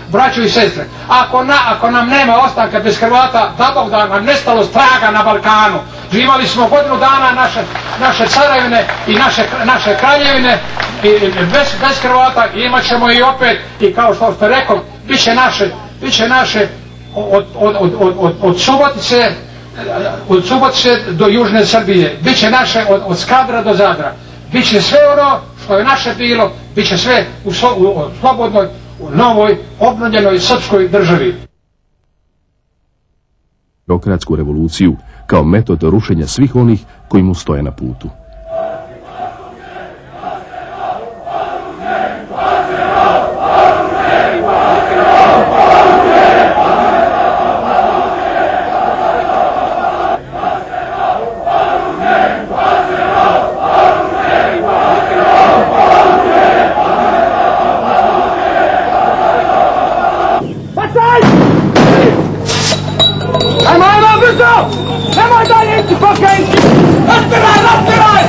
braćo i sestre, ako nam nema ostanka bez Hrvata, da Bog da nam nestalo straga na Balkanu. Živali smo godinu dana naše carevine i naše kraljevine bez Hrvata, i imat ćemo i opet, i kao što ste rekao, bit će naše od Subotice do Južne Srbije, bit će naše od Skadra do Zadra, bit će sve ono što je naše bilo, bit će sve u slobodnoj, u novoj, obnovljenoj srpskoj državi. Demokratsku revoluciju kao metod rušenja svih onih koji mu stoje na putu. Nemoj dalje ići pokrajinski! Raspiraj, raspiraj!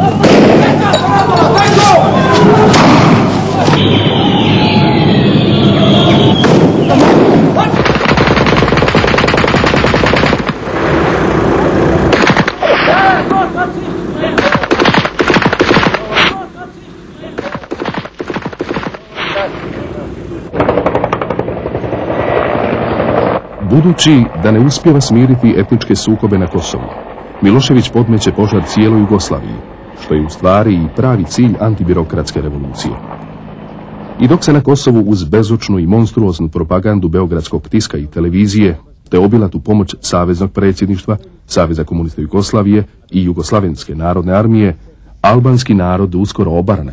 Budući da ne uspijeva smiriti etničke sukobe na Kosovu, Milošević podmeće požar cijeloj Jugoslaviji, što je u stvari i pravi cilj antibirokratske revolucije. I dok se na Kosovu uz bezočnu i monstruoznu propagandu beogradskog tiska i televizije, te obilatu pomoć Saveznog predsjedništva, Saveza komunista Jugoslavije i Jugoslavenske narodne armije, albanski narod uskoro obara.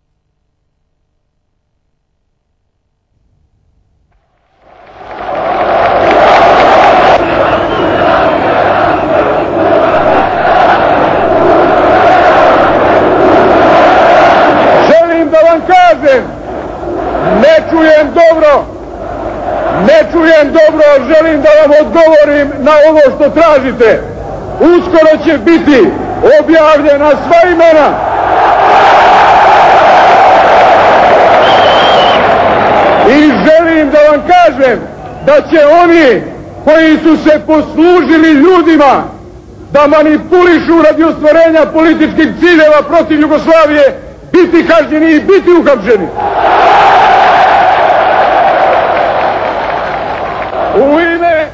Ne čujem dobro, želim da vam odgovorim na ovo što tražite. Uskoro će biti objavljena sva imena. I želim da vam kažem da će oni koji su se poslužili ljudima da manipulišu radi ostvarenja političkih ciljeva protiv Jugoslavije biti kažnjeni i biti uhapšeni. U ime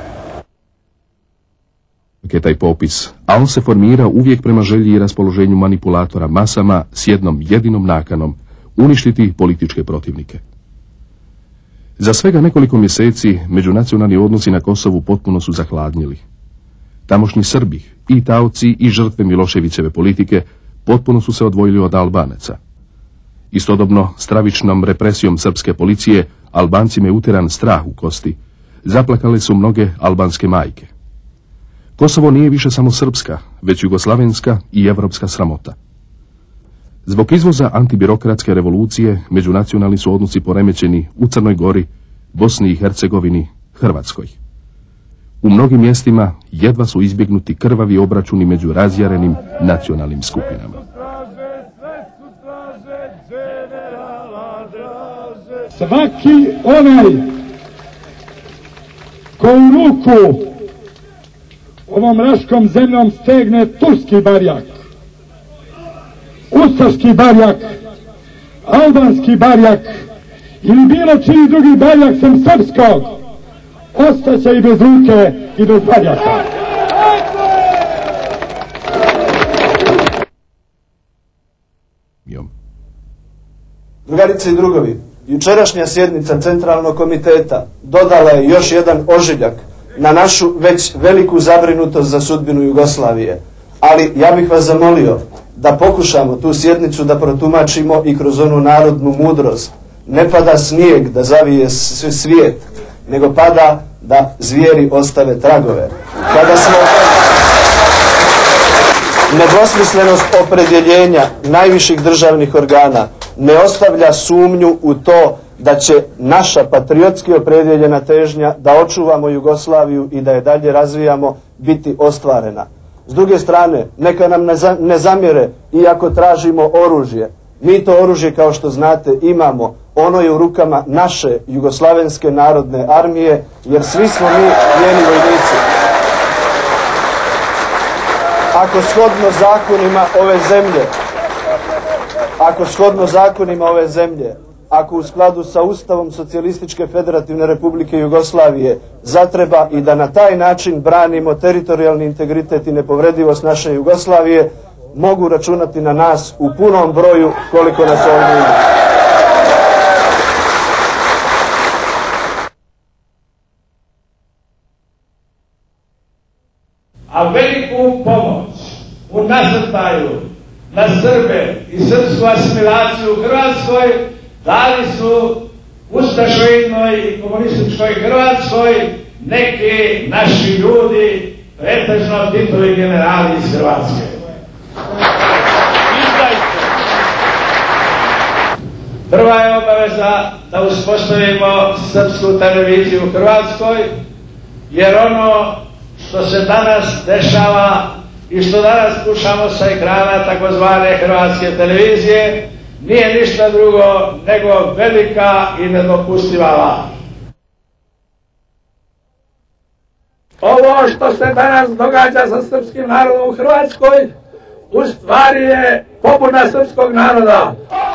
je taj popis, a on se formira uvijek prema želji i raspoloženju manipulatora masama s jednom jedinom nakanom: uništiti političke protivnike. Za svega nekoliko mjeseci međunacionalni odnosi na Kosovu potpuno su zahladnjili. Tamošnji Srbi, i taoci i žrtve Miloševićeve politike, potpuno su se odvojili od Albanaca. Istodobno, stravičnom represijom srpske policije, Albancima je utjeran strah u kosti. Zaplakale su mnoge albanske majke. Kosovo nije više samo srpska, već jugoslavenska i evropska sramota. Zbog izvoza antibirokratske revolucije, međunacionalni su odnosi poremećeni u Crnoj Gori, Bosni i Hercegovini, Hrvatskoj. U mnogim mjestima jedva su izbjegnuti krvavi obračuni među razjarenim nacionalnim skupinama. Svaki onaj ko u ruku ovom raškom zemljom stegne turski barjak, ustaški barjak, albanski barjak ili bilo čiji drugi barjak sem srpskog, ostaće i bez ruke i bez barjaka. Drugarice i drugovi, jučerašnja sjednica Centralnog komiteta dodala je još jedan ožiljak na našu već veliku zabrinutost za sudbinu Jugoslavije. Ali ja bih vas zamolio da pokušamo tu sjednicu da protumačimo i kroz onu narodnu mudrost. Ne pada snijeg da zavije svijet, nego pada da zvijeri ostave tragove. Kada smo nedvosmislenost opredjeljenja najviših državnih organa ne ostavlja sumnju u to da će naša patriotski opredjeljena težnja da očuvamo Jugoslaviju i da je dalje razvijamo biti ostvarena. S druge strane, neka nam ne zamjere iako tražimo oružje. Mi to oružje, kao što znate, imamo, ono je u rukama naše Jugoslavenske narodne armije, jer svi smo mi njeni vojnici. Ako shodno zakonima ove zemlje, ako u skladu sa Ustavom Socijalističke Federativne Republike Jugoslavije zatreba i da na taj način branimo teritorijalni integritet i nepovredivost naše Jugoslavije, mogu računati na nas u punom broju koliko nas ovdje ima. A veliku pomoć u nasrtaju na Srbe i srpsku asimilaciju u Hrvatskoj dali su ustašoidnoj i komunističkoj Hrvatskoj neki naši ljudi, pretežno Titovi generali iz Hrvatske. Prva je obaveza da uspostavimo srpsku televiziju u Hrvatskoj, jer ono što se danas dešava i što danas slušamo sa ekrana takozvane hrvatske televizije nije ništa drugo nego velika i nedopustiva laž. Ovo što se danas događa sa srpskim narodom u Hrvatskoj u stvari je pobuna srpskog naroda.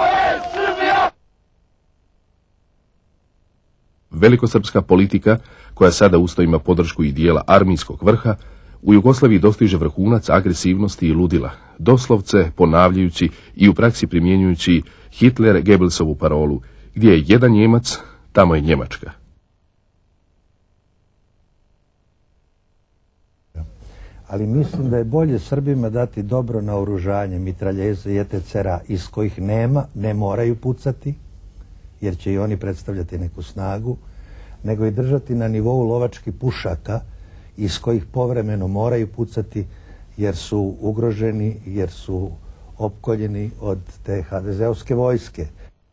Velikosrpska politika, koja sada usto ima podršku i dijela armijskog vrha, u Jugoslaviji dostiže vrhunac agresivnosti i ludila, doslovce ponavljajući i u praksi primjenjujući Hitler-Goebbelsovu parolu, gdje je jedan Njemac, tamo je Njemačka. Ali mislim da je bolje Srbima dati dobro naoružanje, mitraljeze i etc. iz kojih nema, ne moraju pucati, jer će i oni predstavljati neku snagu, nego i držati na nivou lovačkih pušaka iz kojih povremeno moraju pucati jer su ugroženi, jer su opkoljeni od te HDZ-ovske vojske.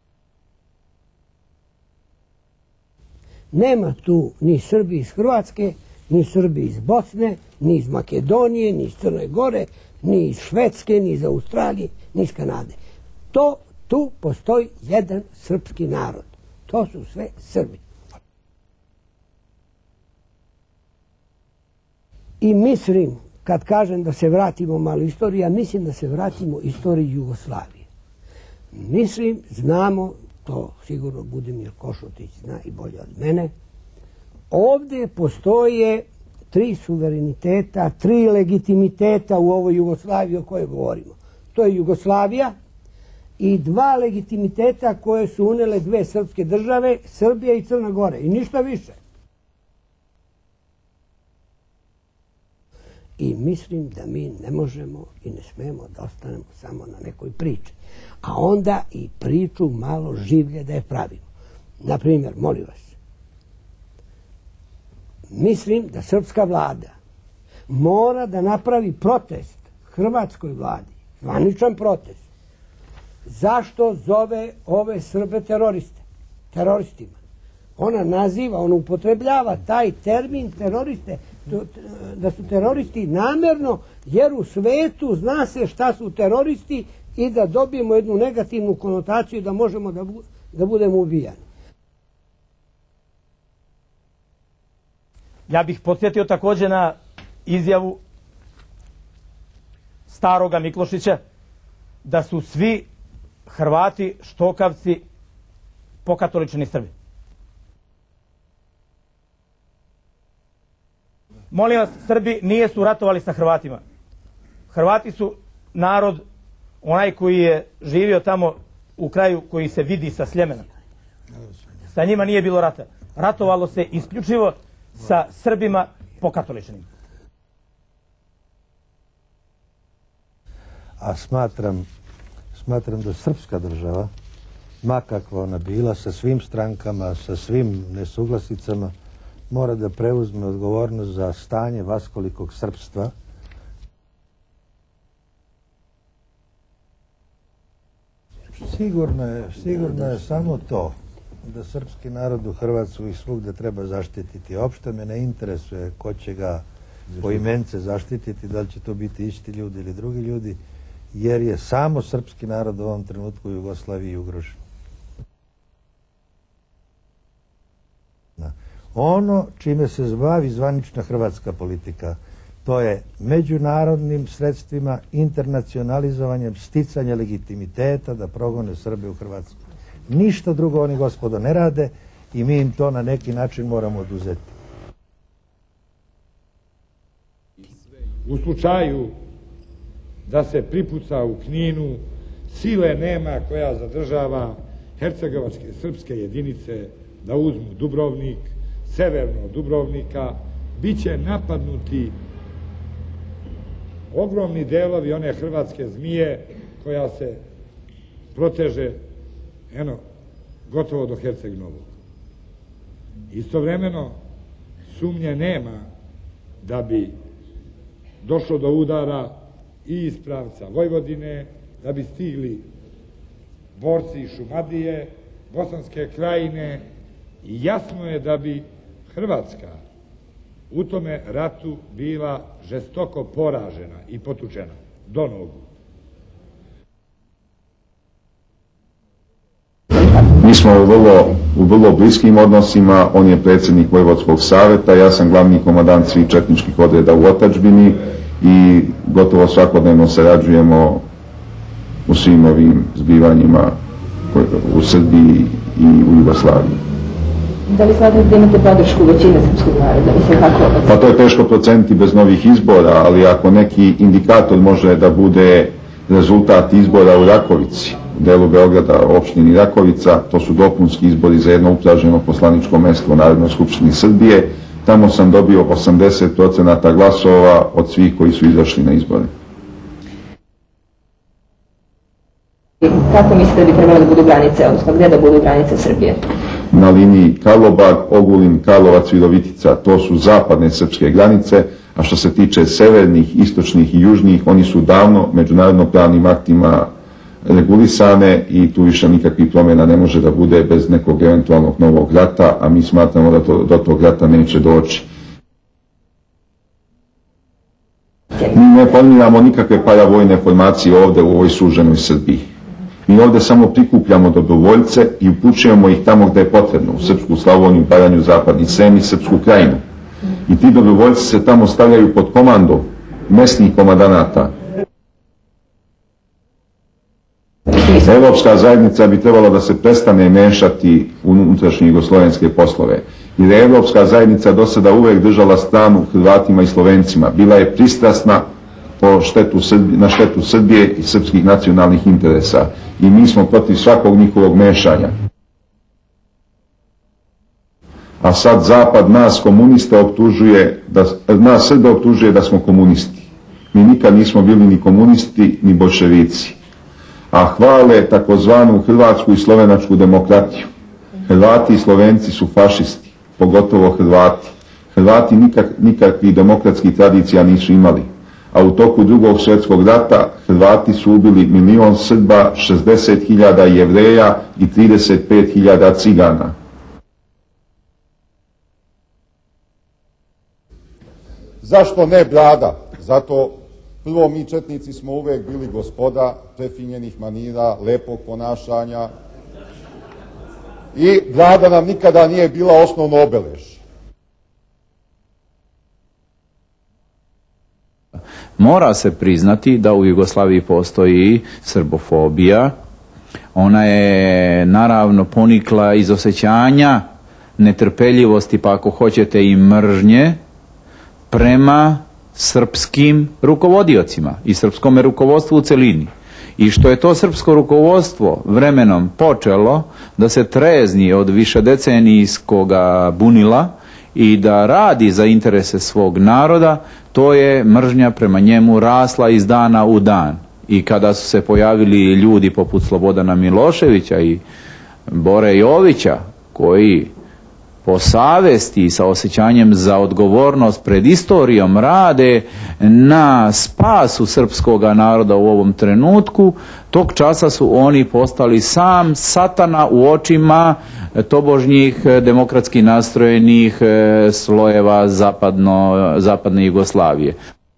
Nema tu ni Srbi iz Hrvatske, ni Srbi iz Bosne, ni iz Makedonije, ni iz Crne Gore, ni iz Švedske, ni iz Australije, ni iz Kanade. Tu postoji jedan srpski narod. To su sve Srbi. I mislim, kad kažem da se vratimo malo istoriji, ja mislim da se vratimo istoriji Jugoslavije. Mislim, znamo, to sigurno Budimir Košutić zna i bolje od mene, ovdje postoje 3 suvereniteta, 3 legitimiteta u ovoj Jugoslaviji o kojoj govorimo. To je Jugoslavija i 2 legitimiteta koje su unele 2 srpske države, Srbija i Crna Gora, i ništa više. I mislim da mi ne možemo i ne smemo da ostanemo samo na nekoj priči. A onda i priču malo življe da je pravimo. Naprimjer, molim vas, mislim da srpska vlada mora da napravi protest hrvatskoj vladi, zvaničan protest. Zašto zove ove Srbe teroristima? Ona naziva, ona upotrebljava taj termin teroriste, da su teroristi namjerno, jer u svetu zna se šta su teroristi i da dobijemo jednu negativnu konotaciju da možemo da budemo ubijani. Ja bih podsjetio također na izjavu staroga Miklošića da su svi Hrvati, štokavci, pokatolični Srbi. Molim vas, Srbi nisu ratovali sa Hrvatima. Hrvati su narod, onaj koji je živio tamo u kraju koji se vidi sa Sljemena. Sa njima nije bilo rata. Ratovalo se isključivo sa Srbima pokatoličnim. A smatram da srpska država, ma kakva ona bila, sa svim strankama, sa svim nesuglasicama, mora da preuzme odgovornost za stanje vaskolikog srpstva. Sigurno je samo to da srpski narod u Hrvatskoj i svugde treba zaštititi. Opšte me ne interesuje ko će ga poimence zaštititi, da li će to biti isti ljudi ili drugi ljudi, jer je samo srpski narod u ovom trenutku u Jugoslaviji ugrožen. Ono čime se bavi zvanična hrvatska politika, to je međunarodnim sredstvima, internacionalizovanjem, sticanje legitimiteta da progone Srbe u Hrvatskoj. Ništa drugo oni, gospodo, ne rade i mi im to na neki način moramo oduzeti. U slučaju da se pripuca u Kninu, sile nema koja zadržava hercegovačke srpske jedinice da uzmu Dubrovnik, severno od Dubrovnika, bit će napadnuti ogromni delovi one hrvatske zmije koja se proteže gotovo do Herceg Novog. Istovremeno sumnje nema da bi došlo do udara i iz pravca Vojvodine, da bi stigli borci iz Šumadije, Bosanske krajine i jasno je da bi Hrvatska u tome ratu bila žestoko poražena i potučena do nogu. Mi smo u vrlo bliskim odnosima, on je predsjednik Vojvodskog savjeta, ja sam glavni komandant svih četničkih odreda u otadžbini i gotovo svakodnevno sarađujemo u svim ovim zbivanjima u Srbiji i u Jugoslaviji. Da li smatrate da imate podršku većine srpskog naroda? Pa to je teško proceniti bez novih izbora, ali ako neki indikator može da bude rezultat izbora u Rakovici, u delu Beograda, u opštini Rakovica, to su dopunski izbori za jedno upražnjeno poslaničko mesto u Narodnoj skupštini Srbije, tamo sam dobio 80% glasova od svih koji su izašli na izbore. Kako mislite da bi trebalo da budu granice, odnosno gdje da budu granice Srbije? Na liniji Karlobag, Ogulin, Karlovac, Virovitica, to su zapadne srpske granice, a što se tiče severnih, istočnih i južnih, oni su davno međunarodno pravnim aktima regulisane i tu više nikakvih promjena ne može da bude bez nekog eventualnog novog rata, a mi smatramo da do tog rata neće doći. Mi ne formiramo nikakve paravojne formacije ovdje u ovoj suženoj Srbiji. Mi ovdje samo prikupljamo dobrovoljce i upućujemo ih tamo gdje je potrebno, u Srpsku Slavoniju, Baranju, Zapadni Srem i Srpsku krajinu. I ti dobrovoljci se tamo stavljaju pod komandom mesnih komandanata. Evropska zajednica bi trebala da se prestane mešati u unutrašnje jugoslovenske poslove. Jer je Evropska zajednica do sada uvek držala stranu Hrvatima i Slovencima. Bila je pristrasna na štetu Srbije i srpskih nacionalnih interesa. I mi smo protiv svakog njihovog mešanja. A sad Zapad nas komuniste optužuje, nas Srbe optužuje da smo komunisti. Mi nikad nismo bili ni komunisti, ni bolševici. A hvale takozvanu hrvatsku i slovenačku demokratiju. Hrvati i Slovenci su fašisti, pogotovo Hrvati. Hrvati nikakvih demokratskih tradicija nisu imali. A u toku Drugog svjetskog rata Hrvati su ubili 1.000.000 Srba, 60.000 Jevreja i 35.000 Cigana. Zašto ne brada? Zato prvo mi četnici smo uvek bili gospoda prefinjenih manira, lepog ponašanja i brada nam nikada nije bila osnovno obeležje. Mora se priznati da u Jugoslaviji postoji srbofobija. Ona je naravno ponikla iz osjećanja netrpeljivosti, pa ako hoćete i mržnje, prema srpskim rukovodiocima i srpskome rukovodstvu u celini. I što je to srpsko rukovodstvo vremenom počelo da se trezni od višedecenijskog bunila i da radi za interese svog naroda, to je mržnja prema njemu rasla iz dana u dan. I kada su se pojavili ljudi poput Slobodana Miloševića i Bore Jovića, koji po savesti i sa osjećanjem za odgovornost pred istorijom rade na spasu srpskog naroda u ovom trenutku, tog časa su oni postali sam satana u očima tobožnjih demokratski nastrojenih slojeva zapadne Jugoslavije.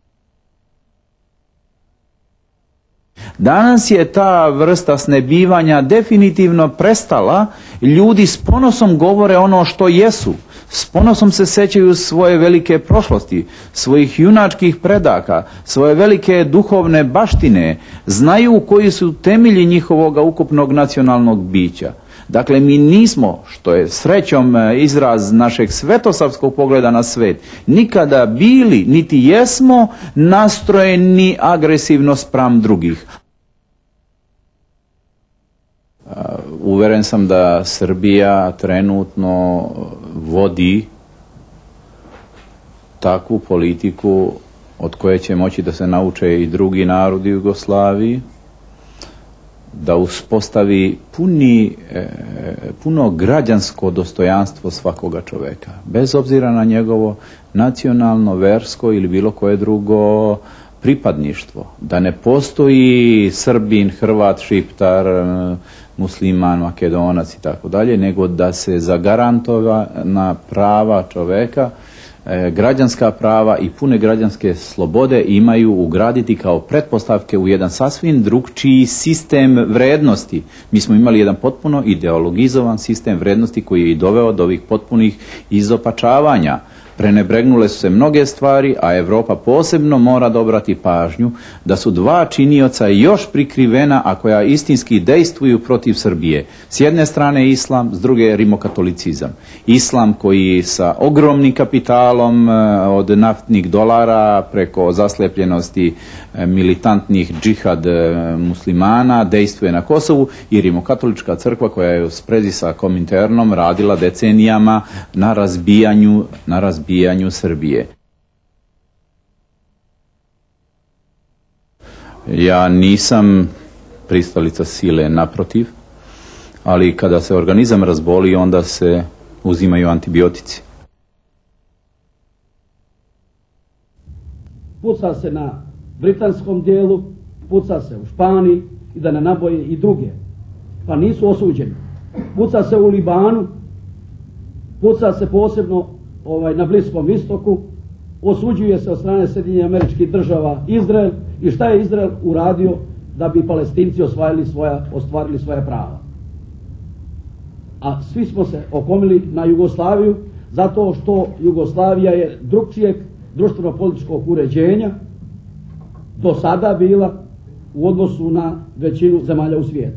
Danas je ta vrsta snebivanja definitivno prestala. Ljudi s ponosom govore ono što jesu. S ponosom se sećaju svoje velike prošlosti, svojih junačkih predaka, svoje velike duhovne baštine, znaju koji su temelji njihovog ukupnog nacionalnog bića. Dakle, mi nismo, što je srećom izraz našeg svetosavskog pogleda na svet, nikada bili, niti jesmo nastrojeni agresivno spram drugih. Uveren sam da Srbija trenutno vodi takvu politiku od koje će moći da se nauče i drugi narodi u Jugoslaviji, da uspostavi puno građansko dostojanstvo svakoga čoveka, bez obzira na njegovo nacionalno, versko ili bilo koje drugo pripadništvo. Da ne postoji Srbin, Hrvat, Šiptar, Musliman, Makedonac i tako dalje, nego da se zagarantovana prava čoveka, građanska prava i pune građanske slobode imaju ugraditi kao pretpostavke u jedan sasvim drugčiji sistem vrednosti. Mi smo imali jedan potpuno ideologizovan sistem vrednosti koji je i doveo do ovih potpunih izopačavanja. Prenebregnule su se mnoge stvari, a Evropa posebno mora dobrati pažnju da su dva činioca još prikrivena, a koja istinski dejstvuju protiv Srbije. S jedne strane islam, s druge rimokatolicizam. Islam koji sa ogromnim kapitalom od naftnih dolara preko zaslepljenosti militantnih džihad muslimana dejstvuje na Kosovu i rimokatolička crkva koja je u sprezi sa Kominternom radila decenijama na razbijanju Srbije. Ja nisam pristalica sile, naprotiv, ali kada se organizam razboli, onda se uzimaju antibiotici. Puca se na britanskom dijelu, puca se u Španiji i da ne naboje i druge, pa nisu osuđeni. Puca se u Libanu, puca se posebno na Bliskom istoku, osuđuje se od strane Sjedinjenih Američkih Država Izrael i šta je Izrael uradio da bi Palestinci ostvarili svoja prava. A svi smo se okomili na Jugoslaviju zato što Jugoslavija je drugčijeg društveno-političkog uređenja do sada bila u odnosu na većinu zemalja u svijetu.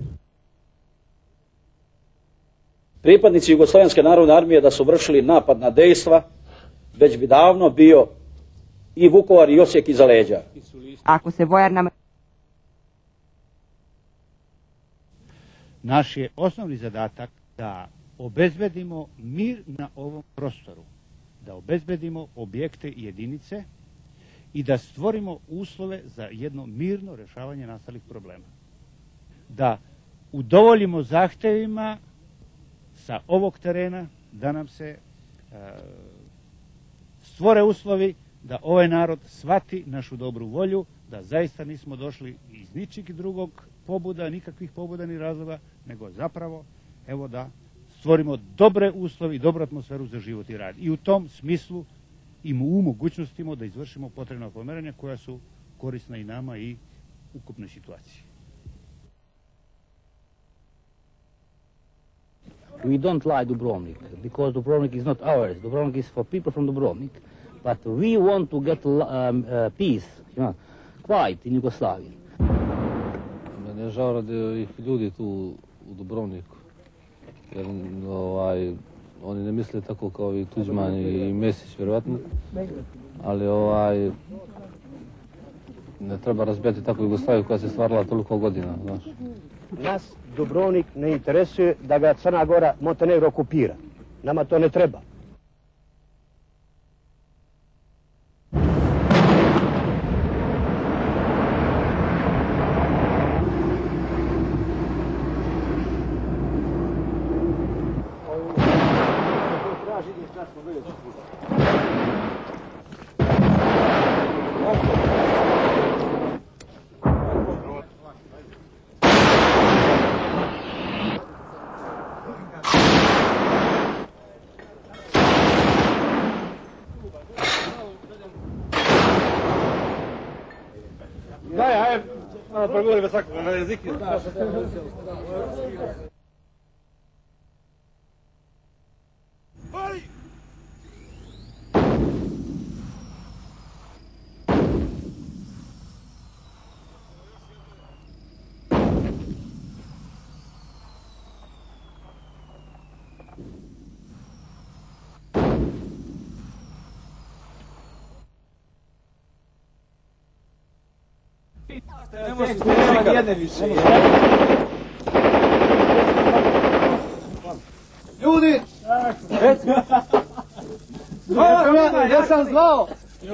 Pripadnici Jugoslavenske narodne armije da su vršili napad na dejstva, već bi davno bio i Vukovar i Osijek iza leđa. Ako se vojarna... Naš je osnovni zadatak da obezbedimo mir na ovom prostoru, da obezbedimo objekte i jedinice i da stvorimo uslove za jedno mirno rješavanje nastalih problema. Da udovoljimo zahtjevima sa ovog terena, da nam se stvore uslovi da ovaj narod shvati našu dobru volju, da zaista nismo došli iz ničeg drugog pobuda, nikakvih pobuda ni razloga, nego zapravo evo da stvorimo dobre uslovi i dobru atmosferu za život i rad. I u tom smislu i u mogućnostima da izvršimo potrebna pomeranja koja su korisna i nama i ukupnoj situaciji. We don't like Dubrovnik because Dubrovnik is not ours. Dubrovnik is for people from Dubrovnik. But we want to get peace, quiet in Yugoslavia. Mene je žao radi ovih ljudi tu u Dubrovniku. Jer oni ne misle tako kao i Tuđman i Mesić, vjerovatno. Ali ne treba razbijati tako Jugoslaviju koja se stvarala toliko godina, znaš. Nas Dubrovnik ne interesuje da ga Crna Gora Montenegro okupira. Nama to ne treba. Ne može se jedne više. Ljudi! Ja sam zvao!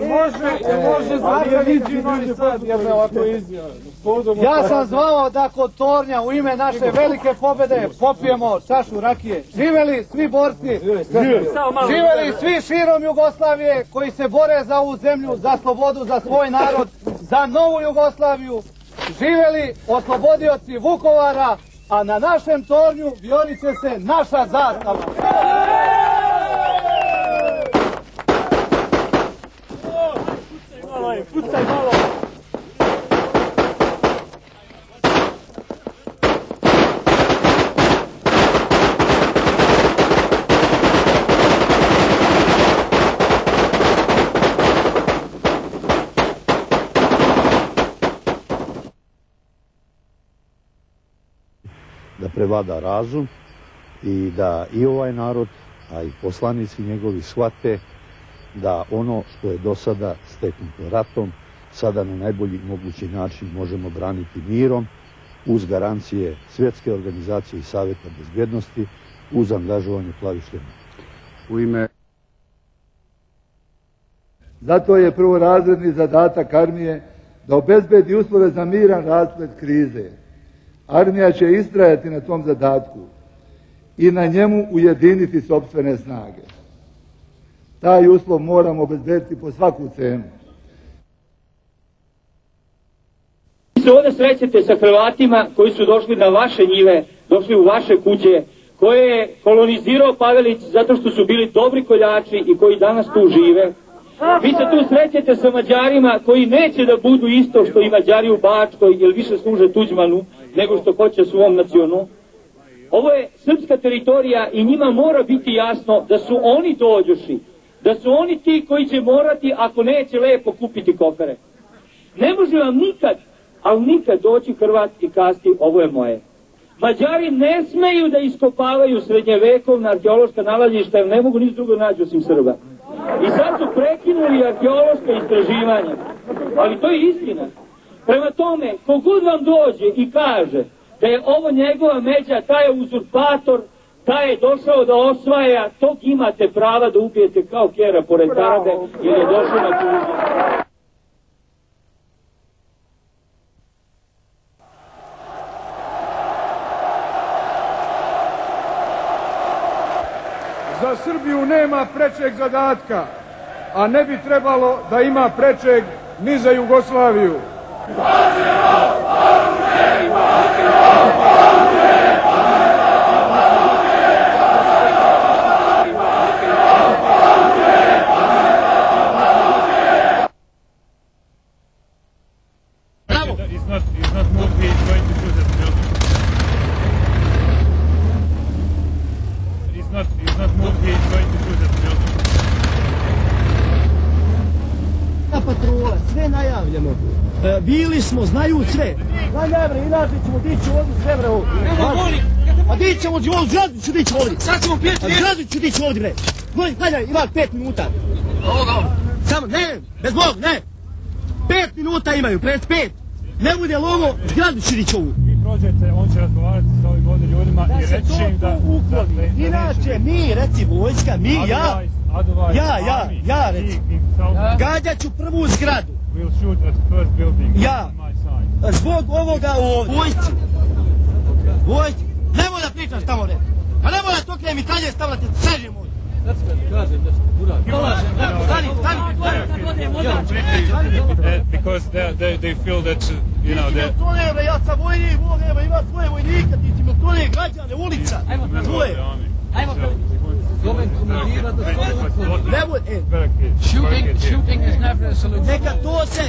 Ja sam zvao da kod tornja u ime naše velike pobjede popijemo čašu rakije. Živeli svi borci, živeli svi širom Jugoslavije koji se bore za ovu zemlju, za slobodu, za svoj narod, za novu Jugoslaviju. Živeli oslobodioci Vukovara, a na našem tornju vijoriće se naša zastava. Pucaj malo! Da prevlada razum i da i ovaj narod, a i poslanici njegovi shvate da ono što je do sada steknuto ratom, sada na najbolji mogući način možemo braniti mirom, uz garancije Svjetske organizacije i Savjeta bezbjednosti, uz angažovanje plavih šljema. U ime... Zato je prvorazredni zadatak armije da obezbedi uslove za miran rasplet krize. Armija će istrajati na tom zadatku i na njemu ujediniti sopstvene snage. Taj uslov moramo obezbediti po svaku cenu. Vi se ovdje srećete sa Hrvatima koji su došli na vaše njive, došli u vaše kuće, koje je kolonizirao Pavelić zato što su bili dobri koljači i koji danas tu žive. Vi se tu srećete sa Mađarima koji neće da budu isto što i Mađari u Bačkoj, jer više služe Tuđmanu nego što hoće svom nacionu. Ovo je srpska teritorija i njima mora biti jasno da su oni dođoši, da su oni ti koji će morati, ako neće, lepo kupiti kofere. Ne može vam nikad, ali nikad doći Hrvat i kasti ovo je moje. Mađari ne smeju da iskopavaju srednjevekovna arheološka nalazišta jer ne mogu ništa drugo naći osim Srba. I sad su prekinuli arheološka istraživanja. Ali to je istina. Prema tome, kogod vam dođe i kaže da je ovo njegova međa, taj je uzurpator, taj je došao da osvaja, tog imate prava da ubijete kao kjera pored Tarade jer je došao na tuđe. Za Srbiju nema prečeg zadatka, a ne bi trebalo da ima prečeg ni za Jugoslaviju. Patrola, sve najavljeno. Bili smo, znaju sve. Gledaj bre, inače ćemo dići ovdje sve bre ovdje. A dići ćemo ovdje, zgradu ću dići ovdje. Sad ćemo pjeti lijek. Zgradu ću dići ovdje bre. Gledaj, ima 5 minuta. Samo, ne, bez Bog, ne. 5 minuta imaju, pred 5. Ne bude li ovo, zgradu ću dići ovu. Vi prođete, on će razgovarati s ovim ovdje ljudima i reći im da... Inače, mi, reci vojska, mi, ja, reci. Gađat ću prvu zgradu. Ja. Zbog ovoga ovdje. Vojci. Nemoj da pričaš tamo, re. A nemoj da tokne mi talje stavljate, sežem ovdje. Because they feel that, you know, that... Miltone, ja sam vojnik, ima svoje vojnika, ti si Miltone, građane, ulica. Svoje. Shooting is never a solution. Neka to se...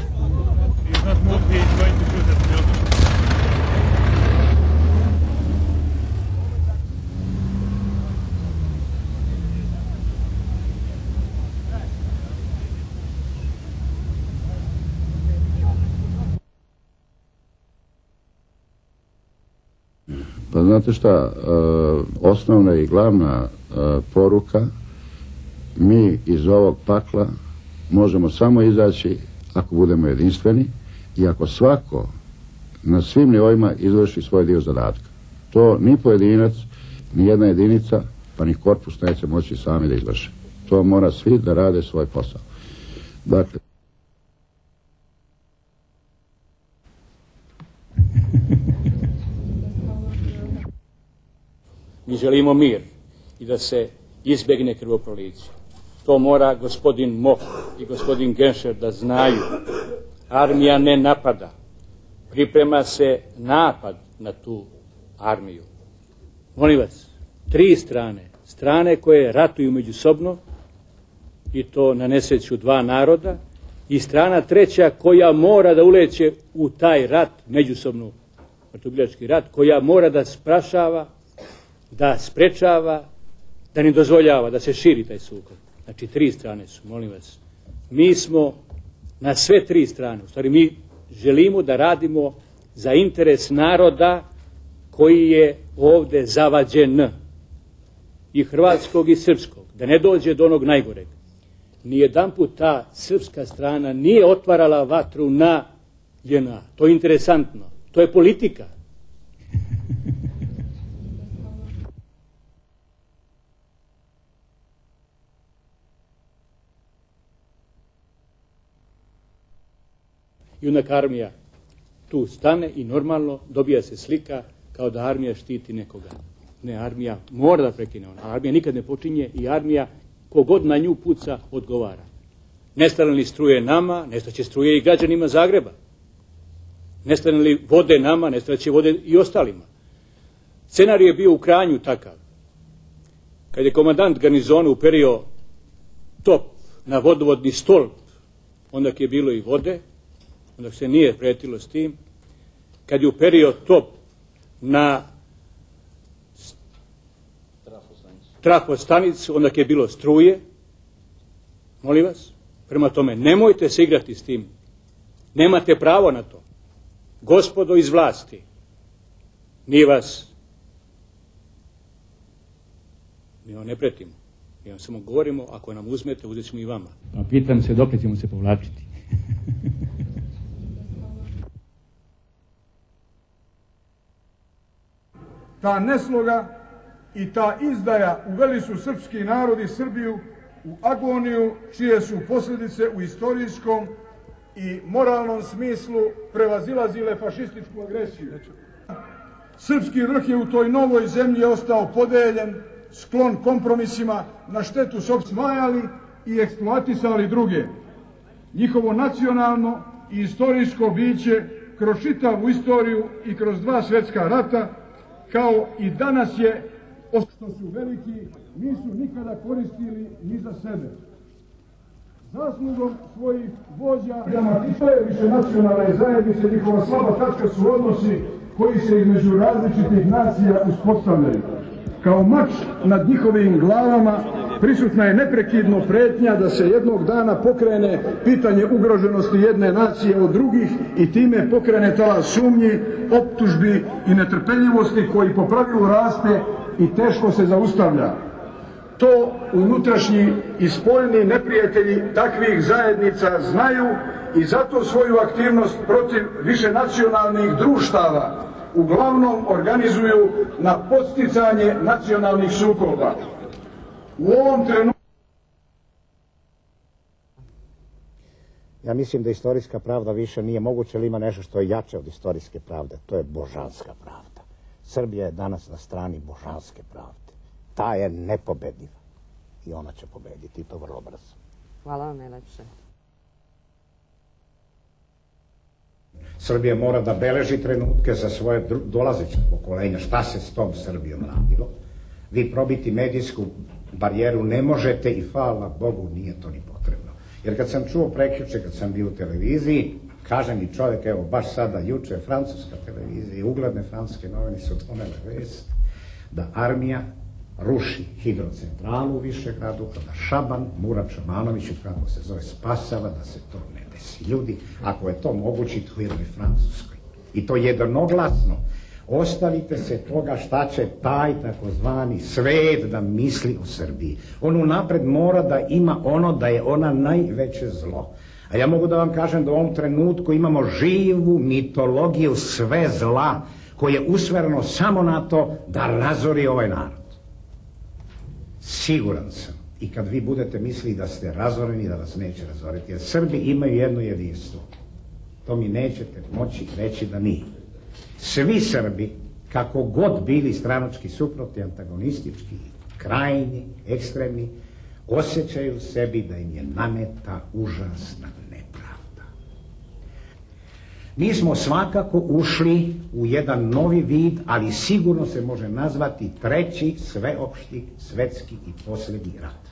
Pa znate šta, osnovna i glavna poruka, mi iz ovog pakla možemo samo izaći ako budemo jedinstveni i ako svako na svim nivoima izvrši svoj dio zadatka. To ni pojedinac, ni jedna jedinica, pa ni korpus neće moći sami da izvrše. To mora svi da rade svoj posao. Dakle, mi želimo mir i da se izbjegne krvoproliće. To mora gospodin Moh i gospodin Genscher da znaju. Armija ne napada. Priprema se napad na tu armiju. Molim vas, 3 strane. Strane koje ratuju međusobno i to na nesreću 2 naroda i strana 3. koja mora da uleće u taj rat, međusobno bratoubilački rat, koja mora da sprašava, da sprečava, da ne dozvoljava da se širi taj sukob. Znači 3 strane su, molim vas. Mi smo na sve 3 strane. U stvari mi želimo da radimo za interes naroda koji je ovde zavađen. I hrvatskog i srpskog. Da ne dođe do onog najgoreg. Nijedanput ta srpska strana nije otvarala vatru na JNA. To je interesantno. To je politika. I onda armija tu stane i normalno dobija se slika kao da armija štiti nekoga. Ne, armija mora da prekine ona. Armija nikad ne počinje i armija kogod na nju puca odgovara. Nestane li struje nama, nestaće struje i građanima Zagreba. Nestane li vode nama, nestaće vode i ostalima. Scenarij je bio u Kranju takav. Kad je komandant garnizona uperio top na vodovodni stolp, onda je bilo i vode, onda se nije pretilo s tim. Kad je uperio top na trafostanicu, onda je bilo struje. Molim vas, prema tome, nemojte se igrati s tim. Nemate pravo na to. Gospodo iz vlasti, mi vam ne pretimo. Mi vam samo govorimo, ako nam uzmete, uzet ćemo i vama. A pitam se dok ćemo se povlačiti. Ta nesloga i ta izdaja uveli su srpski narod i Srbiju u agoniju čije su posljedice u istorijskom i moralnom smislu prevazilazile fašističku agresiju. Srpski vrh je u toj novoj zemlji ostao podeljen, sklon kompromisima, na štetu svajali i eksploatisali druge. Njihovo nacionalno i istorijsko biće kroz čitavu istoriju i kroz 2 svjetska rata, kao i danas je, što su veliki, nisu nikada koristili ni za sebe. Zaslugom svojih vođa više nacionalne zajednice, njihova slaba tačka su odnosi koji se između različitih nacija uspostavljaju. Kao mač nad njihovim glavama prisutna je neprekidno pretnja da se jednog dana pokrene pitanje ugroženosti jedne nacije od drugih i time pokrene talas sumnji, optužbi i netrpeljivosti koji po pravilu raste i teško se zaustavlja. To unutrašnji i spoljni neprijatelji takvih zajednica znaju i zato svoju aktivnost protiv višenacionalnih društava uglavnom organizuju na podsticanje nacionalnih sukoba. U ovom trenutku ja mislim da istorijska pravda više nije moguća, ali ima nešto što je jače od istorijske pravde. To je božanska pravda. Srbija je danas na strani božanske pravde. Ta je nepobediva. I ona će pobediti, i to vrlo brzo. Hvala vam najlepše. Srbija mora da beleži trenutke za svoje dolazeće pokolenja. Šta se s tom Srbijom radilo? Vi probiti medijsku barijeru ne možete i hvala Bogu nije to ni potrebno. Jer kad sam čuo prekjuče, kad sam bio u televiziji, kaže mi čovjek, evo baš sada, juče, francuska televizija i ugledne francuske novine su donele vest da armija ruši hidrocentralu u Višegradu, da Šaban, Murat Šabanović, kako se zove, spasava da se to ne desi. Ljudi, ako je to moguće, to je u Francuskoj. I to jednoglasno. Ostavite se toga šta će taj takozvani svet da misli o Srbiji. On unapred mora da ima ono da je ona najveće zlo. A ja mogu da vam kažem da u ovom trenutku imamo živu mitologiju sve zla koje je usmjereno samo na to da razori ovaj narod. Siguran sam, i kad vi budete mislili da ste razoreni, da vas neće razoriti, jer Srbi imaju jedno jedinstvo. To mi nećete moći reći da nije. Svi Srbi, kako god bili stranački suprotni, antagonistički, krajnji, ekstremni, osjećaju sebi da im je naneta užasna nepravda. Mi smo svakako ušli u jedan novi vid, ali sigurno se može nazvati treći sveopšti svetski i posljednji rat.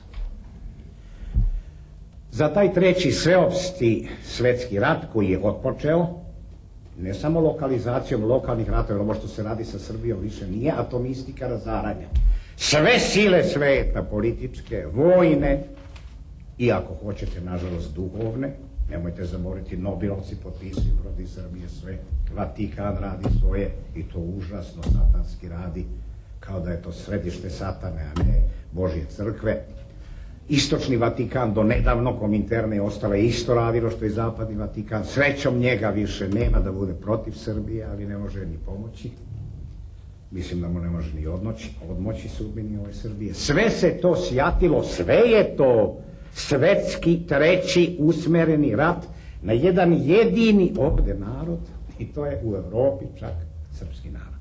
Za taj treći sveopšti svetski rat koji je otpočeo, ne samo lokalizacijom lokalnih ratova, ovo što se radi sa Srbijom više nije atomistika razaranja. Sve sile sveta, političke, vojne i ako hoćete, nažalost, duhovne, nemojte zaboraviti, Nobelovci potpisuju protiv Srbije sve, Vatikan radi svoje i to užasno satanski radi, kao da je to središte satane, a ne Božje crkve. Istočni Vatikan do nedavno, Kominterne je ostale isto radilo što i zapadni Vatikan. Srećom njega više nema da bude protiv Srbije, ali ne može ni pomoći. Mislim da mu ne može ni odmoći sudbini ove Srbije. Sve se to sjatilo, sve je to svetski treći usmereni rat na jedan jedini ovdje narod, i to je u Europi čak srpski narod.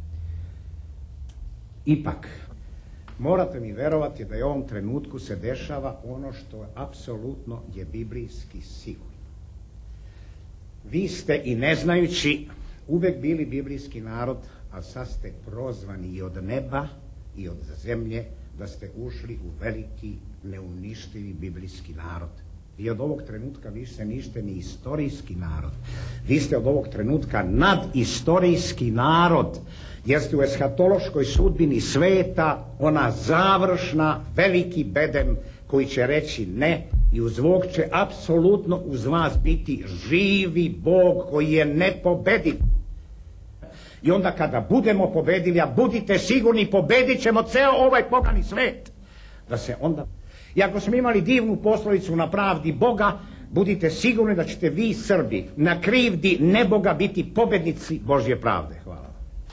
Ipak, morate mi verovati da je u ovom trenutku se dešava ono što apsolutno je biblijski sigurno. Vi ste i ne znajući uvek bili biblijski narod, a sad ste prozvani i od neba i od zemlje da ste ušli u veliki, neuništivi biblijski narod. Vi od ovog trenutka više niste ni istorijski narod. Vi ste od ovog trenutka nadistorijski narod, jer ste u eshatološkoj sudbini sveta ona završna, veliki bedem koji će reći ne i uz Bog će apsolutno uz vas biti živi Bog koji je nepobediv. I onda kada budemo pobedili, a budite sigurni, pobedit ćemo ceo ovaj pogani svet. Da se onda... I ako smo imali divnu poslovicu na pravdi Boga, budite sigurni da ćete vi, Srbi, na krivdi neboga biti pobednici Božje pravde. Hvala.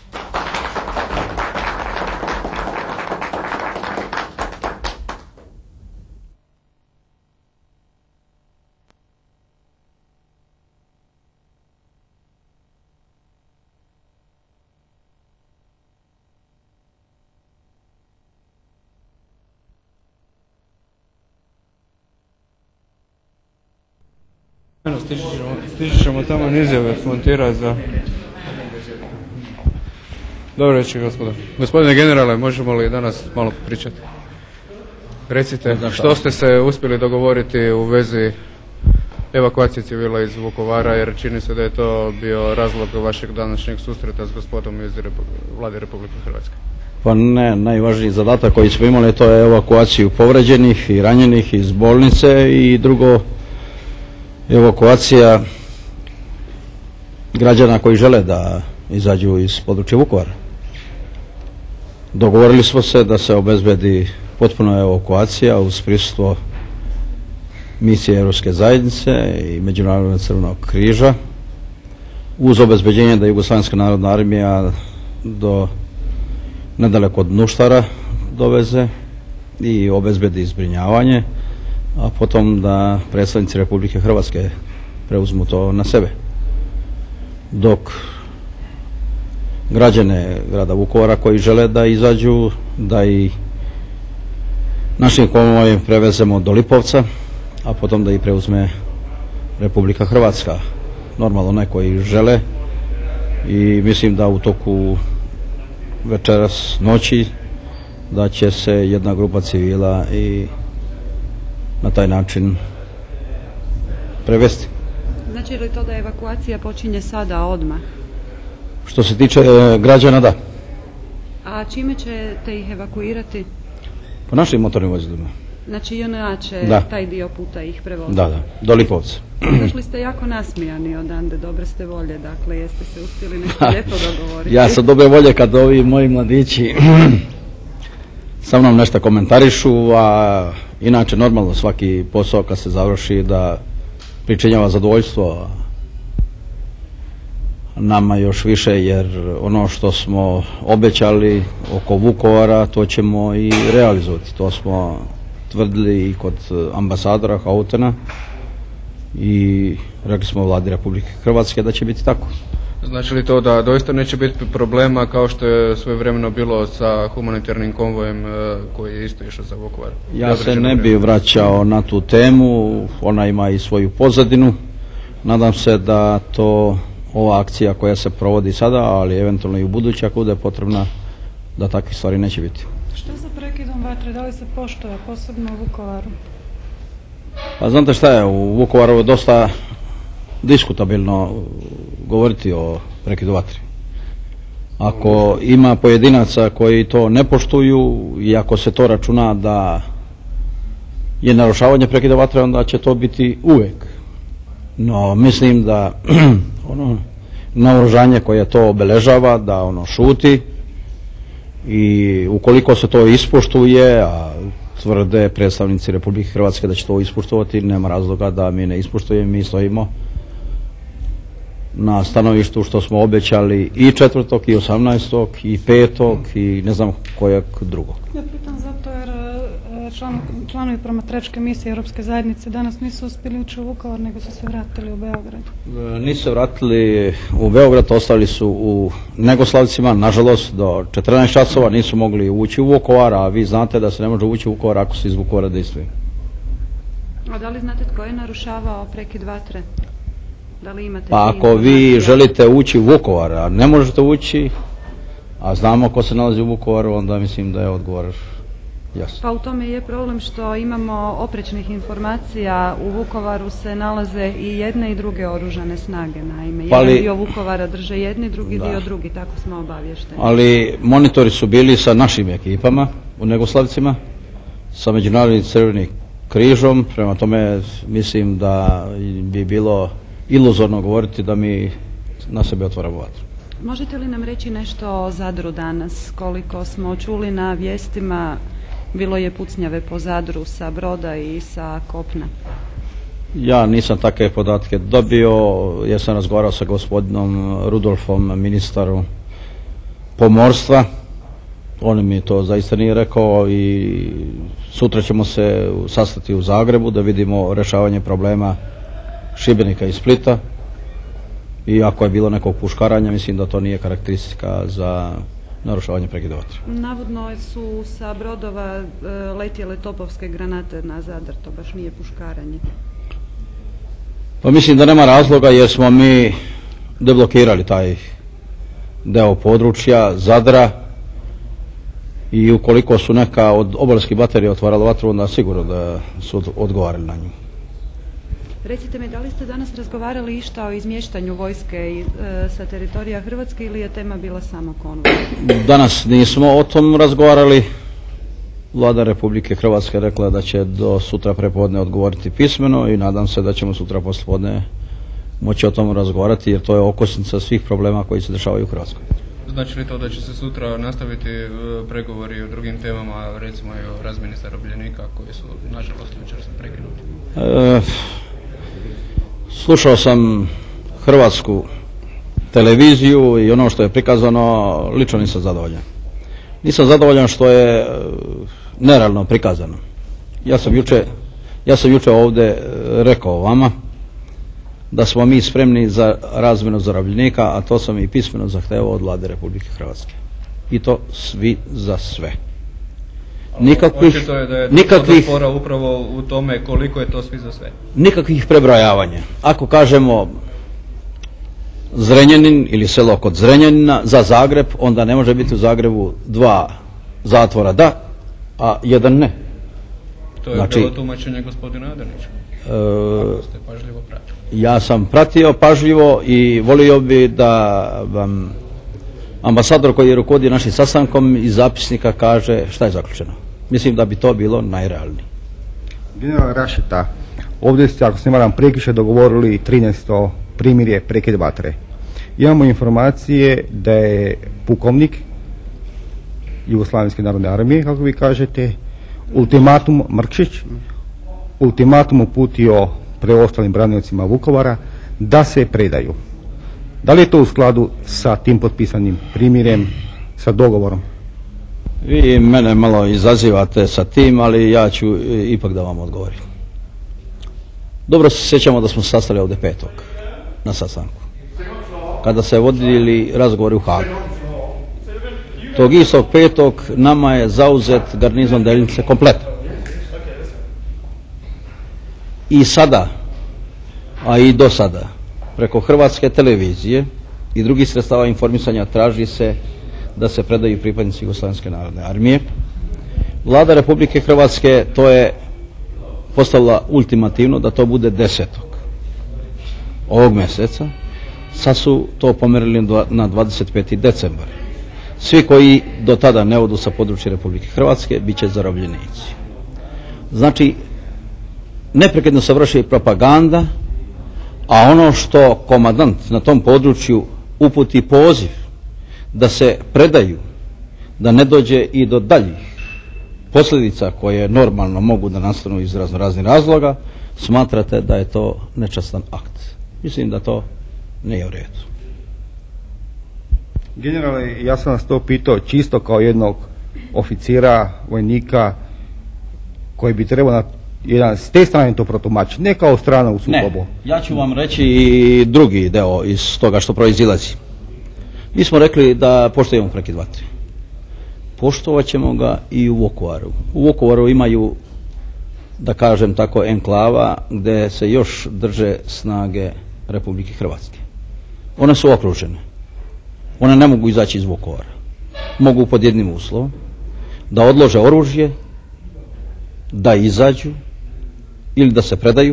Stići ćemo tamo izjave montirati za... Dobro reći, gospodo. Gospodine generale, možemo li danas malo pričati? Recite, što ste se uspjeli dogovoriti u vezi evakuacije civila iz Vukovara, jer čini se da je to bio razlog vašeg današnjeg susreta s gospodom iz Vlade Republike Hrvatske. Pa ne, najvažniji zadatak koji smo imali to je evakuaciju povređenih i ranjenih iz bolnice i drugo evakuacija građana koji žele da izađu iz područja Vukovara. Dogovorili smo se da se obezbedi potpuna evakuacija uz prisustvo misije Europske zajednice i Međunarodnog crvenog križa uz obezbeđenje da Jugoslavenska narodna armija do nedaleko od Nuštara doveze i obezbedi zbrinjavanje, a potom da predstavnici Republike Hrvatske preuzmu to na sebe. Dok građane grada Vukovara koji žele da izađu, da i našim konvojem prevezemo do Lipovca, a potom da ih preuzme Republika Hrvatska. Normalno ne koji žele i mislim da u toku večeras noći da će se jedna grupa civila i na taj način prevesti. Znači li to da evakuacija počinje sada, odmah? Što se tiče građana, da. A čime ćete ih evakuirati? Po našim motornim vozilima. Znači JNA će taj dio puta ih prevoziti? Da, do Lipovca. Došli ste jako nasmijani odande, dobre ste volje, dakle jeste se uspjeli nešto lijepo dogovoriti. Ja sam dobre volje kad ovi moji mladići sa mnom nešto komentarišu, a inače normalno svaki posao kad se završi da pričinjava zadovoljstvo, nama još više, jer ono što smo obećali oko Vukovara, to ćemo i realizovati. To smo tvrdili i kod ambasadora Hautena i rekli smo vladi Republike Hrvatske da će biti tako. Znači li to da doista neće biti problema kao što je svojevremeno bilo sa humanitarnim konvojem koji je isto išao za Vukovar? Ja se ne bi vraćao na tu temu, ona ima i svoju pozadinu. Nadam se da to ova akcija koja se provodi sada, ali eventualno i u budući ako bude potrebna, da takvih stvari neće biti. Što sa prekidom vatre, da li se poštuje, posebno u Vukovaru? Pa znate šta je, u Vukovaru je dosta diskutabilno govoriti o prekidu vatre. Ako ima pojedinaca koji to ne poštuju i ako se to računa da je narušavanje prekida vatre, onda će to biti uvijek. No mislim da ono naoružanje koje to obeležava, da ono šuti i ukoliko se to ispoštuje, a tvrde predstavnici Republike Hrvatske da će to ispoštovati, nema razloga da mi ne ispoštujemo. Mi stojimo na stanovištu što smo obećali i 4. i 18. i 5. i ne znam kojeg drugog. Ja pitam zato jer članovi promatračke misije Europske zajednice danas nisu uspjeli ući u Vukovar, nego su se vratili u Beograd. Nisu se vratili u Beograd, ostali su u Negoslavcima, nažalost do 14 časova nisu mogli ući u Vukovar, a vi znate da se ne može ući u Vukovar ako se iz Vukovara dejstvuje. A da li znate tko je narušavao prekid vatre? Da li imate Pa ako vi želite ući u Vukovar, a ne možete ući, a znamo ko se nalazi u Vukovaru, onda mislim da je odgovor jasno. Pa u tome je problem što imamo oprečnih informacija. U Vukovaru se nalaze i jedne i druge oružane snage. Naime, jedan dio Vukovara drže jedni, drugi dio drugi, tako smo obavješteni. Ali monitori su bili sa našim ekipama u Negoslavcima, sa Međunarodnim Crvenim križom, prema tome mislim da bi bilo iluzorno govoriti da mi na sebe otvaramo vatru. Možete li nam reći nešto o Zadru danas? Koliko smo čuli na vijestima, bilo je pucnjave po Zadru sa broda i sa kopna. Ja nisam takve podatke dobio, ja sam razgovarao sa gospodinom Rudolfom, ministarom pomorstva. On mi to zaista nije rekao i sutra ćemo se sastati u Zagrebu da vidimo rješavanje problema Šibenika i Splita i ako je bilo nekog puškaranja, mislim da to nije karakteristika za narušavanje prekida vatre. Navodno su sa brodova letjele topovske granate na Zadar, to baš nije puškaranje. Pa mislim da nema razloga jer smo mi deblokirali taj deo područja Zadra i ukoliko su neka od obalskih baterija otvarala vatru, onda sigurno da su odgovarali na nju. Recite mi, da li ste danas razgovarali išta o izmještanju vojske sa teritorija Hrvatske ili je tema bila samo konvoj? Danas nismo o tom razgovarali. Vlada Republike Hrvatske rekla da će do sutra prepodne odgovoriti pismeno i nadam se da ćemo sutra poslijepodne moći o tom razgovarati jer to je okosnica svih problema koji se dešavaju u Hrvatskoj. Znači li to da će se sutra nastaviti pregovori o drugim temama, recimo i o razmjeni zarobljenika koji su nažalost jučer prekinuti? Slušao sam hrvatsku televiziju i ono što je prikazano, lično nisam zadovoljan. Nisam zadovoljan što je nerealno prikazano. Ja sam jučer ovdje rekao vama da smo mi spremni za razmjenu zarobljenika, a to sam i pismeno zahtevao od Vlade Republike Hrvatske. I to svi za sve. Očito je da je došlo spora upravo u tome koliko je to svi za sve. Nikakvih prebrojavanja. Ako kažemo Zrenjanin ili selo kod Zrenjanina za Zagreb, onda ne može biti u Zagrebu 2 zatvora da, a 1 ne. To je bilo tumačenje gospodina Adanića. Ako ste pažljivo pratili. Ja sam pratio pažljivo i volio bi da vam ambasador koji je rukovodio našim sastankom iz zapisnika kaže šta je zaključeno. Mislim da bi to bilo najrealnije. General Rašeta, ovdje ste, ako se ne varam, prekjučer dogovorili 13. primirje prekid vatre. Imamo informacije da je pukovnik Jugoslavenske narodne armije, kako vi kažete, ultimatum Mrkšić, ultimatum uputio preostalim braniocima Vukovara da se predaju. Da li je to u skladu sa tim potpisanim primirjem, sa dogovorom? Vi mene malo izazivate sa tim, ali ja ću ipak da vam odgovorim. Dobro se sjećamo da smo se sastali ovdje 5. na sastanku, kada se vodili razgovori u Hagu. Tog istog 5. nama je zauzet garnizon Delnice kompletan. I sada, a i do sada, preko Hrvatske televizije i drugih sredstava informisanja traži se da se predaju pripadnici Jugoslavenske narodne armije. Vlada Republike Hrvatske to je postavila ultimativno da to bude 10. ovog mjeseca. Sad su to pomerili na 25. decembar. Svi koji do tada ne odu sa područja Republike Hrvatske bit će zarobljenici. Znači, neprekidno se vrši propaganda, a ono što komandant na tom području uputi poziv da se predaju, da ne dođe i do daljih posljedica koje normalno mogu da nastanu iz raznih razloga, smatrate da je to nečastan akt. Mislim da to nije u redu. Generale, ja sam vas to pitao čisto kao jednog oficira, vojnika koji bi trebao na jedan s te strane to protumačiti, ne kao strana u sukobu. Ne, ja ću vam reći i drugi deo iz toga što proizilazi. Mi smo rekli da poštujemo prekid vatre. Poštovat ćemo ga i u Vukovaru. U Vukovaru imaju, da kažem tako, enklava gdje se još drže snage Republike Hrvatske. One su okružene. One ne mogu izaći iz Vukovara. Mogu pod jednim uslovom da odlože oružje, da izađu ili da se predaju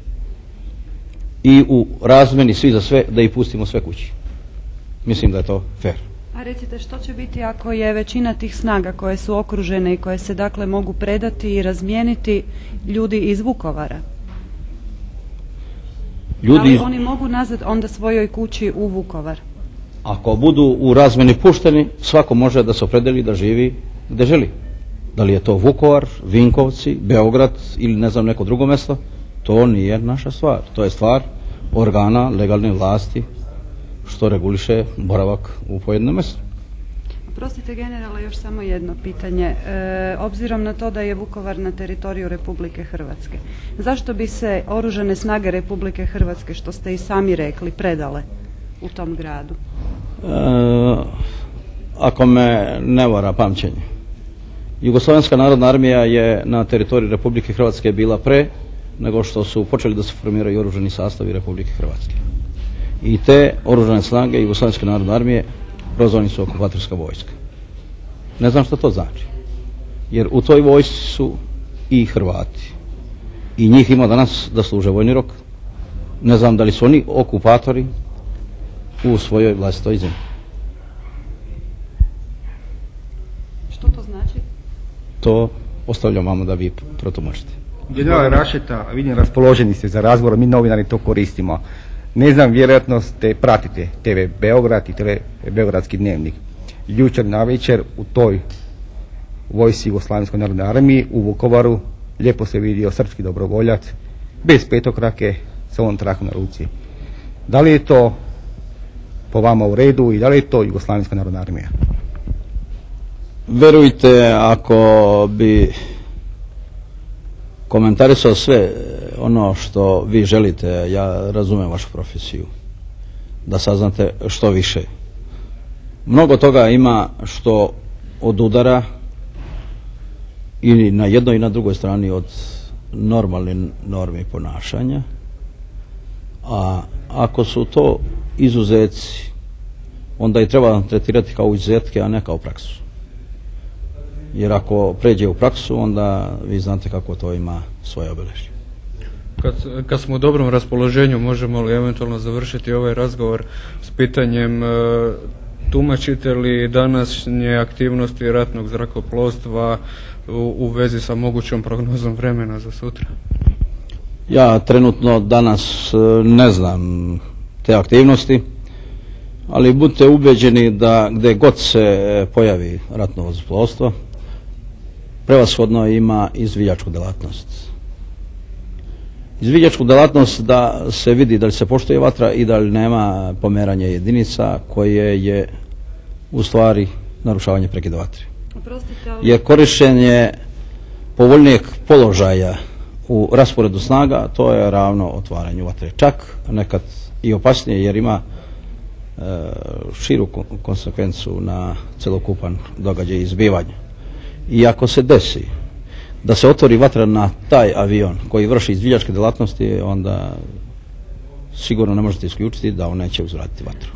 i u razmeni svi za sve da ih pustimo sve kući. Mislim da je to fair. A recite, što će biti ako je većina tih snaga koje su okružene i koje se dakle mogu predati i razmijeniti ljudi iz Vukovara? Ali oni mogu nazad onda svojoj kući u Vukovar? Ako budu u razmeni pušteni, svako može da se opredeli da živi gdje želi. Da li je to Vukovar, Vinkovci, Beograd ili ne znam neko drugo mjesto, to nije naša stvar. To je stvar organa legalne vlasti što reguliše boravak u pojednom mjestu. Oprostite generale, još samo jedno pitanje. Obzirom na to da je Vukovar na teritoriju Republike Hrvatske, zašto bi se oružane snage Republike Hrvatske, što ste i sami rekli, predale u tom gradu? Ako me ne vara pamćenje, Jugoslavenska narodna armija je na teritoriju Republike Hrvatske bila pre nego što su počeli da se formiraju oružani sastavi Republike Hrvatske. I te oružane snage Jugoslavenske narodne armije prozvani su okupatorska vojska. Ne znam što to znači. Jer u toj vojsci su i Hrvati. I njih ima danas da služe vojni rok. Ne znam da li su oni okupatori u svojoj vlastitoj zemlji. Što to znači? To ostavljam vama da vi protumačite. General Rašeta, vidim raspoloženi ste za razgovor, mi novinari to koristimo. Ne znam, vjerojatno ste pratite TV Beograd i TV Beogradski dnevnik. Jučer navečer u toj vojsci Jugoslavenskoj narodnoj armiji u Vukovaru lijepo se vidio srpski dobrovoljac bez petokrake sa ovom trakom na ruci. Da li je to po vama u redu i da li je to Jugoslavenska narodna armija? Verujte, ako bi komentarisao sve ono što vi želite, ja razumem vašu profesiju, da saznate što više. Mnogo toga ima što odudara ili na jednoj i na drugoj strani od normalne norme ponašanja, a ako su to izuzeci, onda i treba tretirati kao izuzetke, a ne kao praksu. Jer ako pređe u praksu, onda vi znate kako to ima svoje obilježje. Kad smo u dobrom raspoloženju, možemo li eventualno završiti ovaj razgovor s pitanjem tumačite li današnje aktivnosti ratnog zrakoplovstva u vezi sa mogućom prognozom vremena za sutra? Ja trenutno danas ne znam te aktivnosti, ali budite ubeđeni da gdje god se pojavi ratno zrakoplovstvo, prevashodno ima izvijačku djelatnost. izviđačku djelatnost da se vidi da li se poštuje vatra i da li nema pomeranja jedinica koje je u stvari narušavanje prekida vatre. Jer korištenje povoljnijeg položaja u rasporedu snaga, to je ravno otvaranju vatre. Čak nekad i opasnije jer ima širu konsekvencu na celokupan događaj izbivanja. I ako se desi da se otvori vatra na taj avion koji vrši izviđačke djelatnosti, onda sigurno ne možete isključiti da on neće uzvratiti vatru.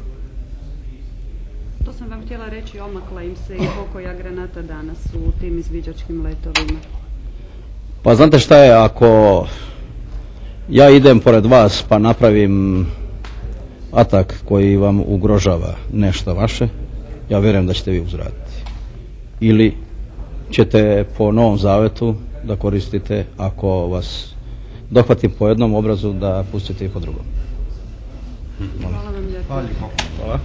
To sam vam htjela reći, omakla im se i pokoja granata danas u tim izviđačkim letovima. Pa znate šta je, ako ja idem pored vas pa napravim atak koji vam ugrožava nešto vaše, ja vjerujem da ćete vi uzvratiti. Ili ćete po Novom Zavetu da koristite, ako vas dohvatim po jednom obrazu, da pustite i po drugom. Hvala vam lijepo. Hvala.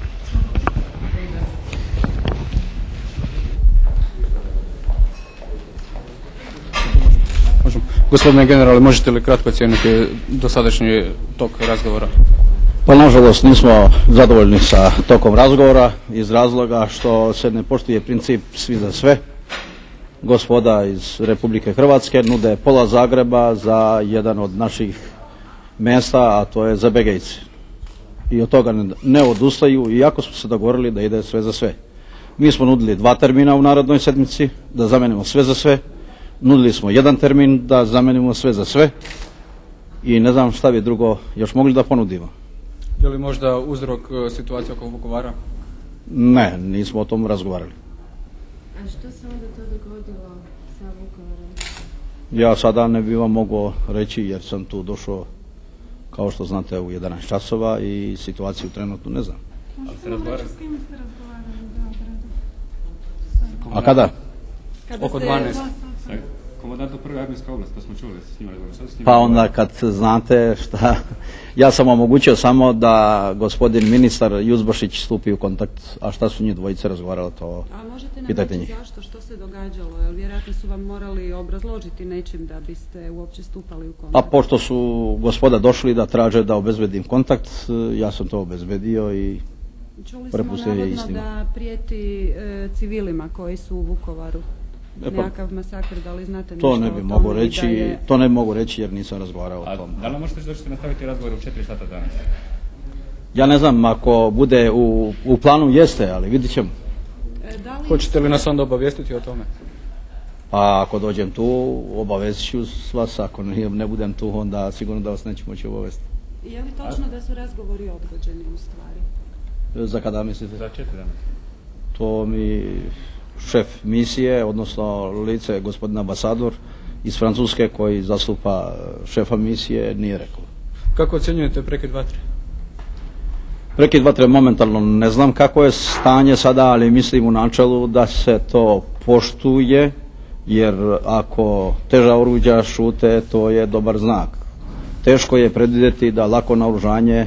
Gospodine generale, možete li kratko ocijeniti dosadašnji tok razgovora? Pa nažalost nismo zadovoljni sa tokom razgovora iz razloga što se ne poštuje princip svi za sve. Gospoda iz Republike Hrvatske nude pola Zagreba za jedan od naših mjesta, a to je za Begejce. I od toga ne odustaju, iako smo se dogovorili da ide sve za sve. Mi smo nudili 2 termina u narednoj sedmici, da zamenimo sve za sve. Nudili smo 1 termin da zamenimo sve za sve. I ne znam šta bi drugo još mogli da ponudimo. Je li možda uzrok situacije oko Vukovara? Ne, nismo o tom razgovarali. A što se onda to dogodilo sa Vukovarom? Ja sada ne bi vam mogao reći jer sam tu došao, kao što znate, u 11 časova i situaciju trenutno ne znam. Ali se razgovarali? S kim ste razgovarali u Beogradu? A kada? Oko 12. Komandantom prve armijske oblasti, to smo čuli, s njima razgovarali. Pa onda kad znate šta, ja sam omogućio samo da gospodin ministar Juzbašić stupi u kontakt, a šta su njih dvojice razgovarali, to pitajte njih. Zašto, što se događalo, jer vjerojatno su vam morali obrazložiti nečim da biste uopće stupali u kontakt. A pošto su gospoda došli da traže da obezbedim kontakt, ja sam to obezbedio i prepustio je istinu. Čuli smo navodno da prijeti civilima koji su u Vukovaru. Nekakav masakr, da li znate nešto o tome? To ne mogu reći jer nisam razgovarao o tom. Da li možete doći nastaviti razgovor u 4 sata danas? Ja ne znam, ako bude u planu jeste, ali vidit ćemo. Hoćete li nas onda obavijestiti o tome? Pa ako dođem tu, obavezit ću vas, ako ne budem tu, onda sigurno da vas neću moći obavestiti. Je li točno da su razgovori odgođeni u stvari? Za kada mislite? Za 4 dana. To mi šef misije, odnosno lice gospodin ambasador iz Francuske koji zastupa šefa misije nije rekao. Kako ocjenjujete prekid vatre? Prekid vatre momentalno ne znam kako je stanje sada, ali mislim u načelu da se to poštuje, jer ako teža oruđa šute, to je dobar znak. Teško je predvidjeti da lako naoružanje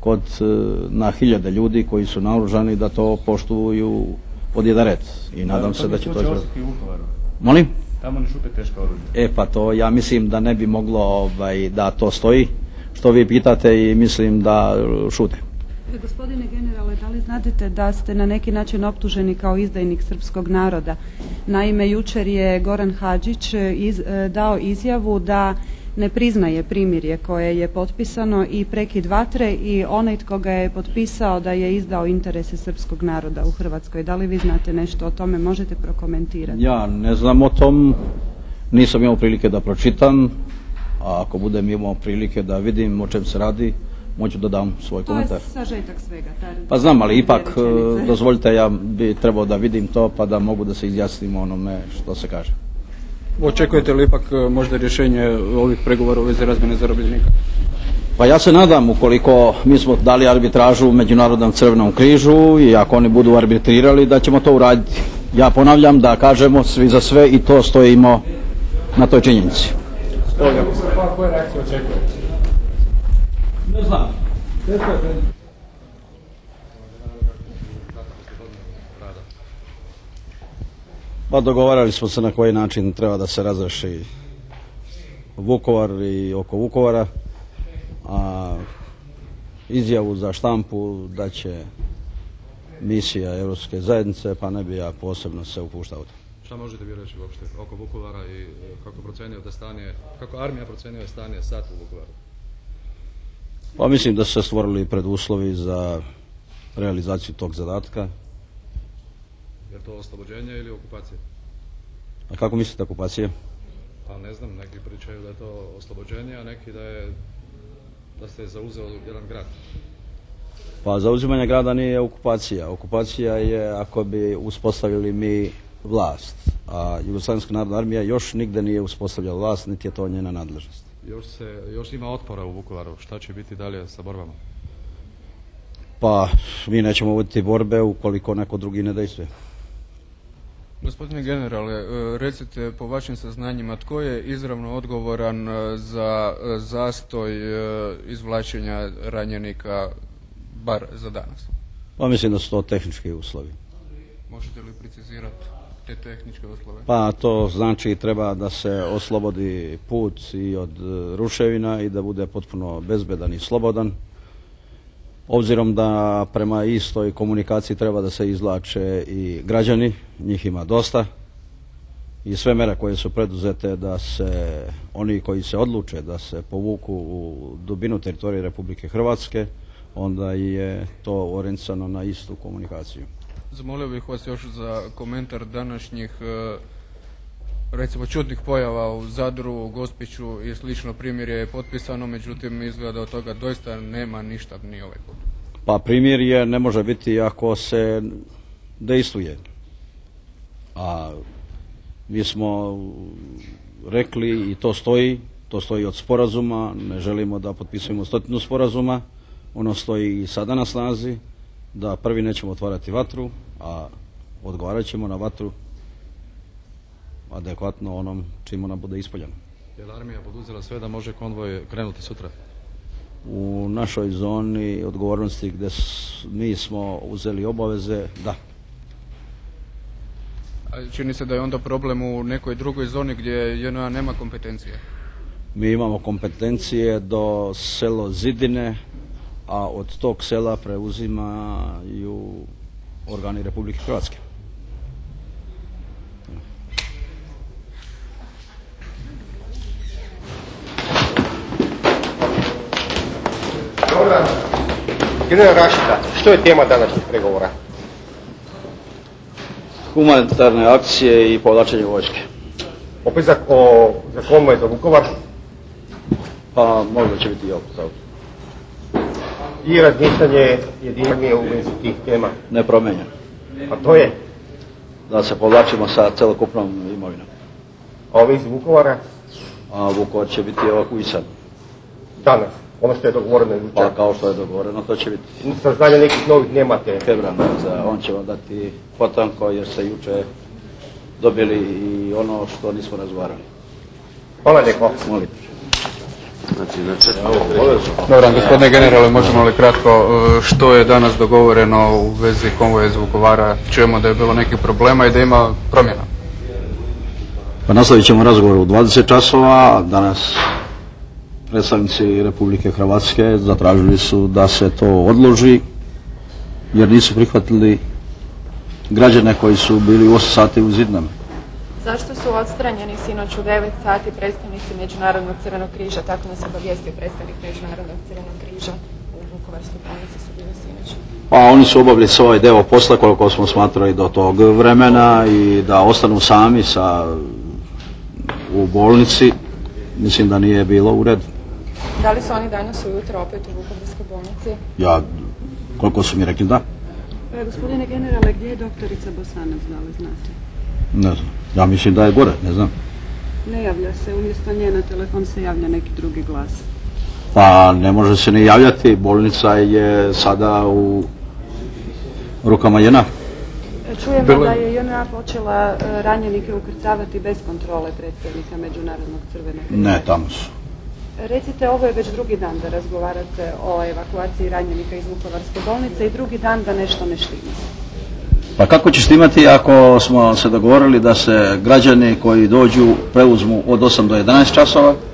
na 1000 ljudi koji su naoružani da to poštuju pod jedan red. I nadam se da će to ostati u Vukovaru. Molim? Tamo ne šute teška oružja. Pa to ja mislim da ne bi moglo da to stoji, što vi pitate, i mislim da šute. Gospodine generale, da li znate da ste na neki način optuženi kao izdajnik srpskog naroda? Naime, jučer je Goran Hadžić dao izjavu da ne priznaje primirje koje je potpisano i prekid vatre, i onaj tko ga je potpisao da je izdao interese srpskog naroda u Hrvatskoj. Da li vi znate nešto o tome? Možete prokomentirati? Ja ne znam o tom, nisam imao prilike da pročitam, a ako budem imao prilike da vidim o čem se radi, moću da dam svoj komentar. To je sažetak svega. Pa znam, ali ipak dozvolite, ja bi trebao da vidim to pa da mogu da se izjasnim onome što se kaže. Očekujete li ipak možda rješenje ovih pregovora u vezi razmjene zarobljenika? Pa ja se nadam, ukoliko mi smo dali arbitražu Međunarodnom Crvenom križu i ako oni budu arbitrirali, da ćemo to uraditi. Ja ponavljam da kažemo svi za sve i to stojimo na toj činjenici. Koje reakcije očekujete? Ne znam. Pa dogovarali smo se na koji način treba da se razreši Vukovar i oko Vukovara, a izjavu za štampu da će misija Europske zajednice, pa ne bi ja posebno se upuštao u to. Šta možete vi reći uopšte oko Vukovara i kako armija procjenjuje stanje sad u Vukovaru? Pa mislim da su se stvorili preduslovi za realizaciju tog zadatka. Je to oslobođenje ili okupacija? A kako mislite okupacija? Pa ne znam, neki pričaju da je to oslobođenje, a neki da ste zauzeo jedan grad. Pa zauzimanje grada nije okupacija. Okupacija je ako bi uspostavili mi vlast, a Jugoslavijska narodna armija još nigde nije uspostavljala vlast, niti je to njena nadležnost. Još ima otpora u Vukovaru. Šta će biti dalje sa borbama? Pa mi nećemo voditi borbe ukoliko neko drugi ne dejstvuje. Gospodine generale, recite po vašim saznanjima tko je izravno odgovoran za zastoj izvlačenja ranjenika, bar za danas? Pa mislim da su to tehnički uslovi. Možete li precizirati te tehničke uslove? Pa to znači treba da se oslobodi put i od ruševina i da bude potpuno bezbedan i slobodan. Obzirom da prema istoj komunikaciji treba da se izvlače i građani, njih ima dosta, i sve mere koje su preduzete da se oni koji se odluče da se povuku u dubinu teritorije Republike Hrvatske, onda je to orijentisano na istu komunikaciju. Zamolio bih vas još za komentar današnjih recimo čudnih pojava u Zadru, Gospiću i slično. Primjer je potpisano, međutim izgleda od toga doista nema ništa ni ovaj put. Pa primjer je ne može biti ako se dejstvuje. A mi smo rekli i to stoji od sporazuma, ne želimo da potpisujemo 100 sporazuma, ono stoji i sada na snazi, da prvi nećemo otvarati vatru, a odgovarat ćemo na vatru adekvatno onom čim ona bude ispoljena. Je li armija poduzela sve da može konvoj krenuti sutra? U našoj zoni odgovornosti gdje mi smo uzeli obaveze, da. A čini se da je onda problem u nekoj drugoj zoni gdje JNA nema kompetencije? Mi imamo kompetencije do selo Zidine, a od tog sela preuzimaju organi Republike Hrvatske. Dobar. General Rašika, što je tema današnjih pregovora? Humanitarne akcije i povlačenje vojske. Opet za konvoj za Vukovar? Pa možda će biti i opet. I razmišljanje jedinije u vezi tih tema? Nepromenjeno. A to je? Da se povlačimo sa celokupnom imovinom. A u vezi Vukovara? A Vukovar će biti ovako i sad. Danas? Ono što je dogovoreno jučer? Pa kao što je dogovoreno, to će biti. Saznanja nekih novih nemate? Hebran, on će vam dati potanko jer ste juče dobili i ono što nismo razgovarali. Hvala lijepo. Molim. Dobro, gospodine generale, možemo li kratko, što je danas dogovoreno u vezi konvoja iz Vukovara? Čujemo da je bilo nekih problema i da ima promjena. Pa nastavit ćemo razgovor u 20 časova. Danas predstavnici Republike Hrvatske zatražili su da se to odloži jer nisu prihvatili građane koji su bili 8 sati u Zidnama. Zašto su odstranjeni sinoć u 9 sati predstavnici Međunarodnog Crvenog križa? Tako nas je obavijestio predstavnik Međunarodnog Crvenog križa u Vukovarskoj bolnici su bili sinoć. Pa oni su obavili svoj deo posla koliko smo smatrali do tog vremena i da ostanu sami u bolnici, mislim da nije bilo u redu. Da li su oni danas ujutro opet u Vukovarskoj bolnici? Koliko su mi rekli da. Gospodine generale, gdje je doktorica Bosanac, da li znate? Ne znam, ja mislim da je gore, ne znam. Ne javlja se, umjesto nje na telefon se javlja neki drugi glas. Pa ne može se ni javljati, bolnica je sada u rukama JNA. Čujemo da je JNA počela ranjenike ukrcavati bez kontrole predstavnika Međunarodnog Crvenog križa. Ne, tamo su. Recite, ovo je već drugi dan da razgovarate o evakuaciji ranjenika iz Vukovarske bolnice i drugi dan da nešto ne štima. Pa kako će štimati ako smo se dogovorili da se građani koji dođu preuzmu od 8 do 11 časova,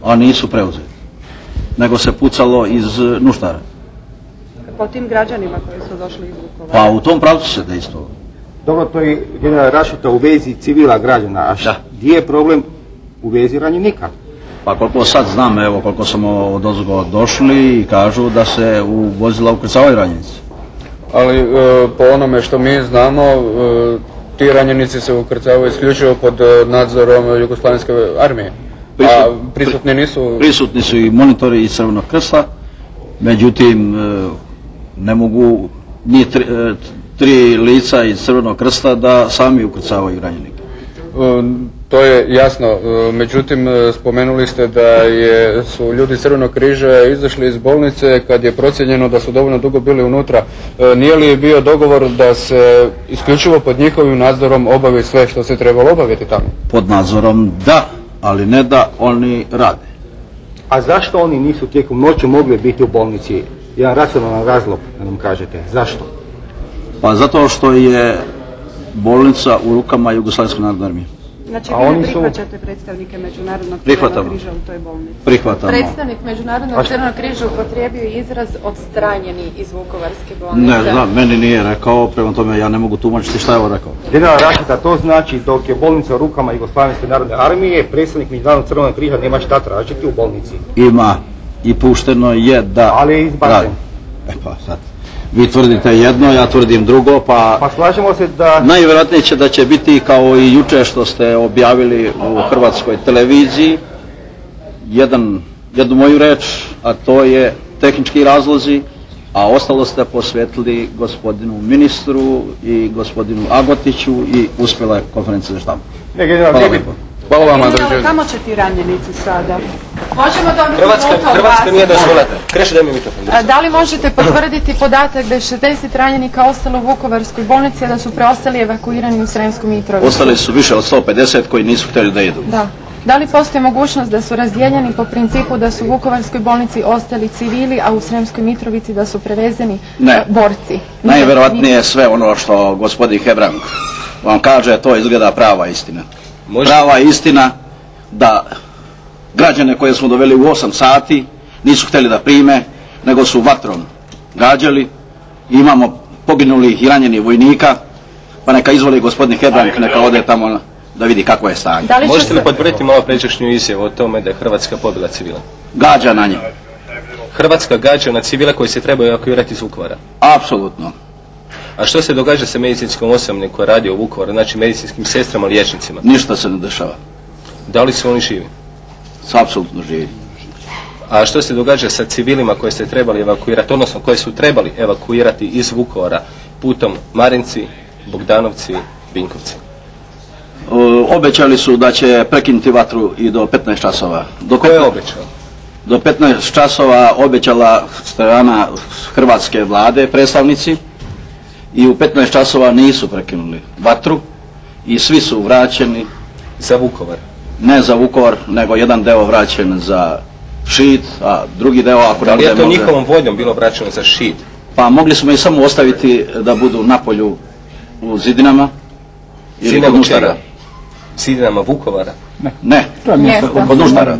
a nisu preuzeti, nego se pucalo iz Nuštara. Po tim građanima koji su došli iz Vukovara? Pa u tom pravcu se dejstvovalo. Dobro, to je general Rašeta u vezi civila građana, a gdje je problem u vezi ranjenika? Pa koliko sad znam, evo koliko smo odozgo došli i kažu da se u vozila ukrcavaju ranjenici. Ali po onome što mi znamo, ti ranjenici se ukrcavaju isključivo pod nadzorom Jugoslavenske armije. A prisutni nisu? Prisutni su i monitori iz Crvenog krsta, međutim ne mogu ni tri lica iz Crvenog krsta da sami ukrcavaju ranjenike. To je jasno, međutim spomenuli ste da su ljudi Crvenog križa izašli iz bolnice kad je procijenjeno da su dovoljno dugo bili unutra. Nije li bio dogovor da se isključivo pod njihovim nadzorom obavi sve što se trebalo obaviti tamo? Pod nadzorom da, ali ne da oni rade. A zašto oni nisu tijekom noći mogli biti u bolnici? Jedan racionalan razlog, da nam kažete. Zašto? Pa zato što je bolnica u rukama Jugoslavenske narodne armije. Znači vi ne prihvaćate predstavnike Međunarodnog Crvenog križa u toj bolnici? Prihvatamo. Predstavnik Međunarodnog Crvenog križa upotrijebio izraz odstranjeni iz Vukovarske bolnice. Ne znam, meni nije rekao, prema tome ja ne mogu tumačiti šta je ovo rekao. General Rašeta, to znači dok je bolnica u rukama Jugoslavenske narodne armije, predstavnik Međunarodnog Crvenog križa nema šta tražiti u bolnici. Ima i pušteno je da... Ali je izbačen. Pa sad, vi tvrdite jedno, ja tvrdim drugo, pa slažemo se da... Najvjerojatnije će da će biti kao i juče što ste objavili u hrvatskoj televiziji jednu moju reč, a to je tehnički razlozi, a ostalo ste posvetili gospodinu ministru i gospodinu Agotiću i uspjela je konferencija za štampu. Hvala vam, kamo će ti ranjenici sada? Možemo dobiti Hrvatska nije dozvolila. Kreše, daj mi mikrofon. Da li možete potvrditi podatak da je 60 ranjenika ostalo u Vukovarskoj bolnici, a da su preostali evakuirani u Sremsku Mitrovicu? Ostali su više od 150 koji nisu htjeli da idu. Da. Da li postoji mogućnost da su razdijeljeni po principu da su u Vukovarskoj bolnici ostali civili, a u Sremskoj Mitrovici da su prevezeni borci? Najvjerojatnije sve ono što gospodin Hebrang vam kaže, to izgleda prava istina. Prava istina da građane koje smo doveli u 8 sati nisu htjeli da prime, nego su vatrom gađali. Imamo poginulih i ranjenih vojnika, pa neka izvoli gospodin Hebrang, neka ode tamo da vidi kako je stanje. Možete li potvrditi malo prečašnju izjavu o tome da je Hrvatska pobila civila? Gađa na nje. Hrvatska gađa na civile koji se trebaju evakuirati iz Vukovara? Apsolutno. A što se događa sa medicinskom osobljem koja radi u Vukovaru, znači medicinskim sestrama, liječnicima? Ništa se ne dešava. Da li su oni živi? Su apsolutno živi. A što se događa sa civilima koje ste trebali evakuirati, odnosno koje su trebali evakuirati iz Vukovara putom Marinci, Bogdanovci, Vinkovci? Obećali su da će prekinuti vatru i do 15 časova. Ko je obećao? Do 15 časova obećala strana hrvatske vlade, predstavnici, i u 15 časova nisu prekinuli vatru i svi su vraćeni. Za Vukovar? Ne za Vukovar, nego jedan deo vraćen za Šid, a drugi deo ako da li je to njihovom voljom bilo vraćeno za Šid? Pa mogli smo ih samo ostaviti da budu na polju u Zidinama ili kod Nuštara. Zidinama Vukovara? Ne, kod Nuštara.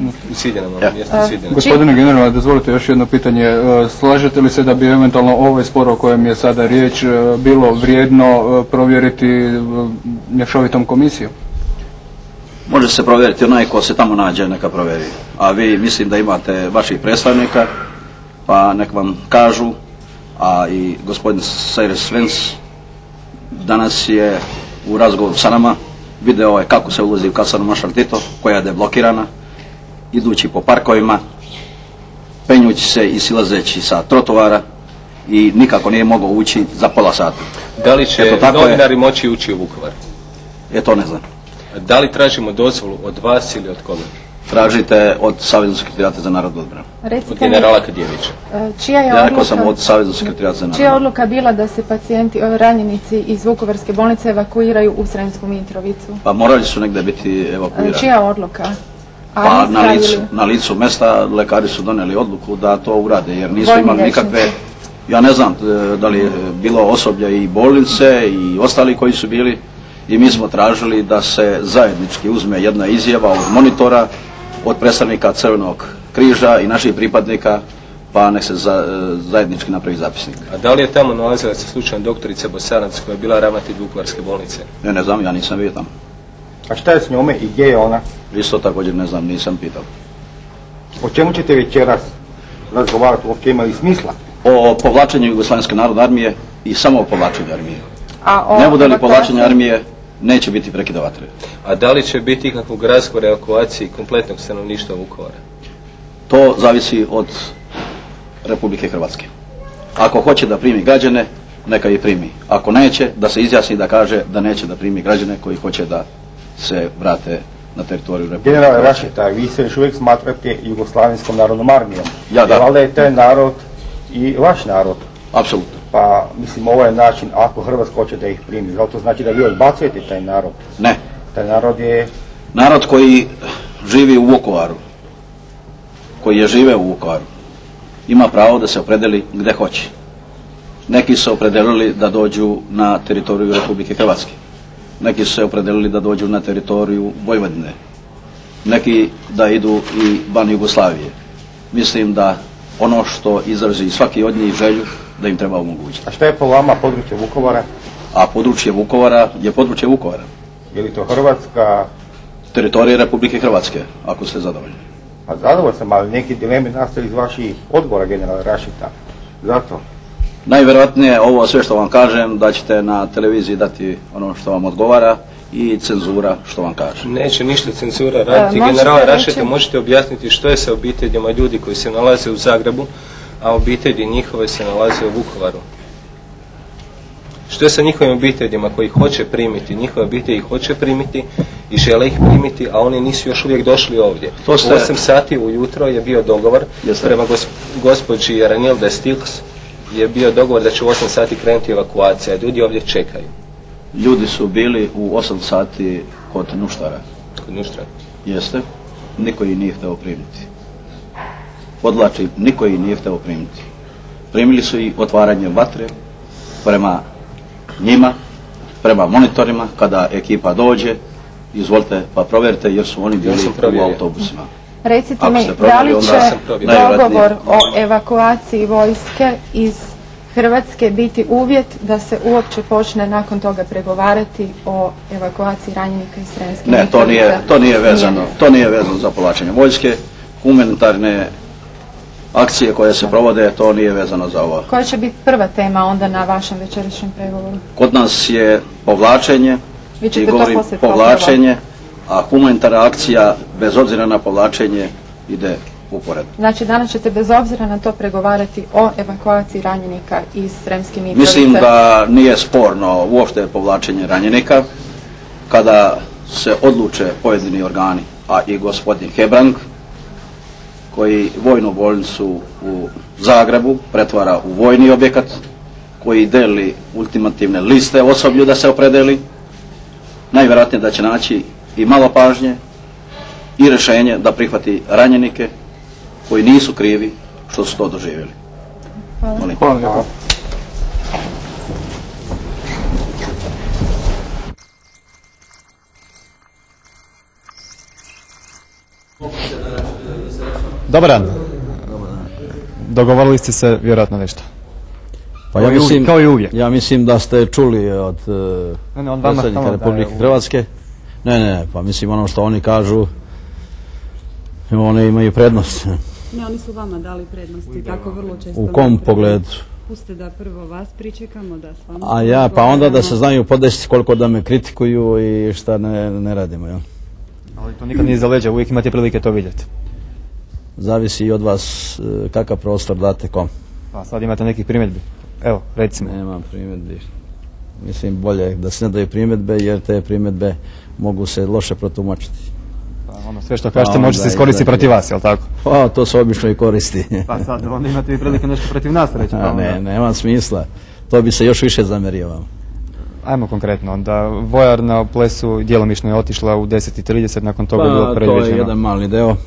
Gospodine generale, dozvolite još jedno pitanje. Slažete li se da bi eventualno ovaj spor o kojem je sada riječ bilo vrijedno provjeriti mješovitom komisijom? Može se provjeriti, onaj ko se tamo nađe neka provjeri. A vi mislim da imate vaših predstavnika, pa nek vam kažu, a i gospodin Cyrus Svens danas je u razgovoru sa nama, video je kako se ulazi u kasarnu Maršal Tito, koja je deblokirana, idući po parkovima, penjući se i silazeći sa trotovara i nikako nije mogao ući za pola sata. Da li će novinari moći ući u Vukovar? To ne znam. Da li tražimo dozvolu od vas ili od koga? Tražite od Saveznog sekretarijata za narodnu odbranu. Od generala Kadijevića. Ja rekao sam od Saveznog sekretarijata za narodnu odbranu. Čija je odluka bila da se pacijenti, ranjenici iz Vukovarske bolnice evakuiraju u Sremsku Mitrovicu? Pa morali su negdje biti evakuirani. Čija odluka? Pa na licu mesta lekari su donijeli odluku da to urade, jer nisu imali nikakve... Ja ne znam da li je bilo osoblja i bolnice i ostali koji su bili, i mi smo tražili da se zajednički uzme jedna izjava od monitora od predstavnika Crvenog križa i naših pripadnika, pa nek se zajednički napravi zapisnik. A da li je tamo nalazila se slučajno doktorica Bosanac koja je bila ravnatelj Vukovarske bolnice? Ne znam, ja nisam bio tamo. A šta je s njome i gdje je ona? Isto također ne znam, nisam pitao. O čemu ćete večeras razgovarati, uopće ima li smisla? O povlačenju Jugoslavenske narodne armije i samo o povlačenju armije. A ne bude li povlačenje armije, neće biti prekida vatre. A da li će biti ikakvog razgovora o evakuaciji kompletnog stanovništva Vukovara? To zavisi od Republike Hrvatske. Ako hoće da primi građane, neka ih primi. Ako neće, da se izjasni da kaže da neće da primi građane koji hoće da se vrate na teritoriju Republike Hrvatske. Generale Rašeta, vi se još uvijek smatrate Jugoslavenskom narodnom armijom. Ja da. Valjda je taj narod i vaš narod. Apsolutno. Pa, mislim, ovo je način, ako Hrvatska hoće da ih primi, zato to znači da vi odbacujete taj narod? Ne. Taj narod je... Narod koji živi u Vukovaru, koji je žive u Vukovaru, ima pravo da se opredeli gde hoće. Neki su se opredelili da dođu na teritoriju Republike Hrvatske. Neki su se opredelili da dođu na teritoriju Vojvodine. Neki da idu i van Jugoslavije. Mislim da ono što izrazi svaki od njih želju, da im treba omogućiti. A šta je po vama područje Vukovara? A područje Vukovara je područje Vukovara. Je li to Hrvatska? Teritorija Republike Hrvatske, ako ste zadovoljni. Pa zadovoljno sam, ali neki dileme nastali iz vaših odgovora, generale Rašeta. Zato? Najvjerojatnije ovo sve što vam kažem da ćete na televiziji dati ono što vam odgovara i cenzura što vam kaže. Neće ništa cenzura raditi. Generale Rašeta, možete objasniti što je sa obiteljima ljudi koji se nalaze u Zagrebu, a obitelji njihove se nalaze u Vukovaru? Što je sa njihovim obiteljima koji hoće primiti, njihove obitelji hoće primiti i žele ih primiti, a oni nisu još uvijek došli ovdje. U 8 sati ujutro je bio dogovor prema gospođi Ranilde Stils, je bio dogovor da će u 8 sati krenuti evakuacija, ljudi ovdje čekaju. Ljudi su bili u 8 sati kod Nuštara. Kod Nuštara? Jeste. Niko ih nije hteo primiti. Podlačim, niko ih nije hteo primiti. Primili su i otvaranje vatre prema njima, prema monitorima, kada ekipa dođe, izvolite pa provjerite jer su oni bili u autobusima. Recite mi, da li će dogovor o evakuaciji vojske iz Hrvatske biti uvjet da se uopće počne nakon toga pregovarati o evakuaciji ranjenika iz Sremske Mitrovice? Ne, to nije vezano za povlačenje vojske. Humanitarne akcije koje se provode, to nije vezano za ovo. Koja će biti prva tema onda na vašem večerašnjem pregovoru? Kod nas je povlačenje, i govorim povlačenje, a humanitarna akcija bez obzira na povlačenje ide uporedno. Znači danas ćete bez obzira na to pregovarati o evakuaciji ranjenika iz Sremske Mitrovice? Mislim da nije sporno uopšte povlačenje ranjenika kada se odluče pojedini organi, a i gospodin Hebrang, koji vojnu bolnicu u Zagrebu pretvara u vojni objekat, koji deli ultimativne liste osoblju da se opredeli, najvjerojatnije da će naći i malo pažnje i rješenje da prihvati ranjenike koji nisu krivi što su to doživjeli. Hvala. Dobar dan. Dogovorili ste se vjerojatno nešto. Pa kao i uvijek. Ja mislim da ste čuli od predsjednika Republike Hrvatske. Ne, pa mislim ono što oni kažu, oni imaju prednost. Ne, oni su vama dali prednosti, tako vrlo često. U kom pogledu? Pustite da prvo vas pričekamo, da s vama... A ja, pa onda da se znaju podesiti koliko da me kritikuju i šta ne radimo, jel? Ali to nikad nije za leđa, uvijek imate prilike to vidjeti. Zavisi i od vas kakav prostor date kom. Pa sad imate nekih primjedbi? Evo, recimo. Nemam primjedbi. Mislim bolje da se ne daju primjedbe jer te primjedbe mogu se loše protumačiti. Pa ono sve što kažete može se iskoristiti protiv vas, jel tako? Pa to se obično i koristi. Pa sad onda imate i prilike nešto protiv nas reći. Pa ne, nema smisla. To bi se još više zamerio vam. Ajmo konkretno, onda vojarna u Plesu djelomično je otišla u 10:30, nakon toga je bilo predviđeno. To je jedan mali deo.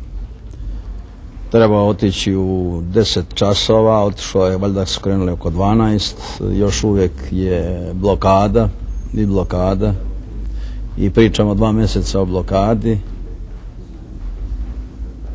Treba otići u 10 časova, otišlo je, valjda su krenuli oko 12, još uvijek je blokada i pričamo 2 mjeseca o blokadi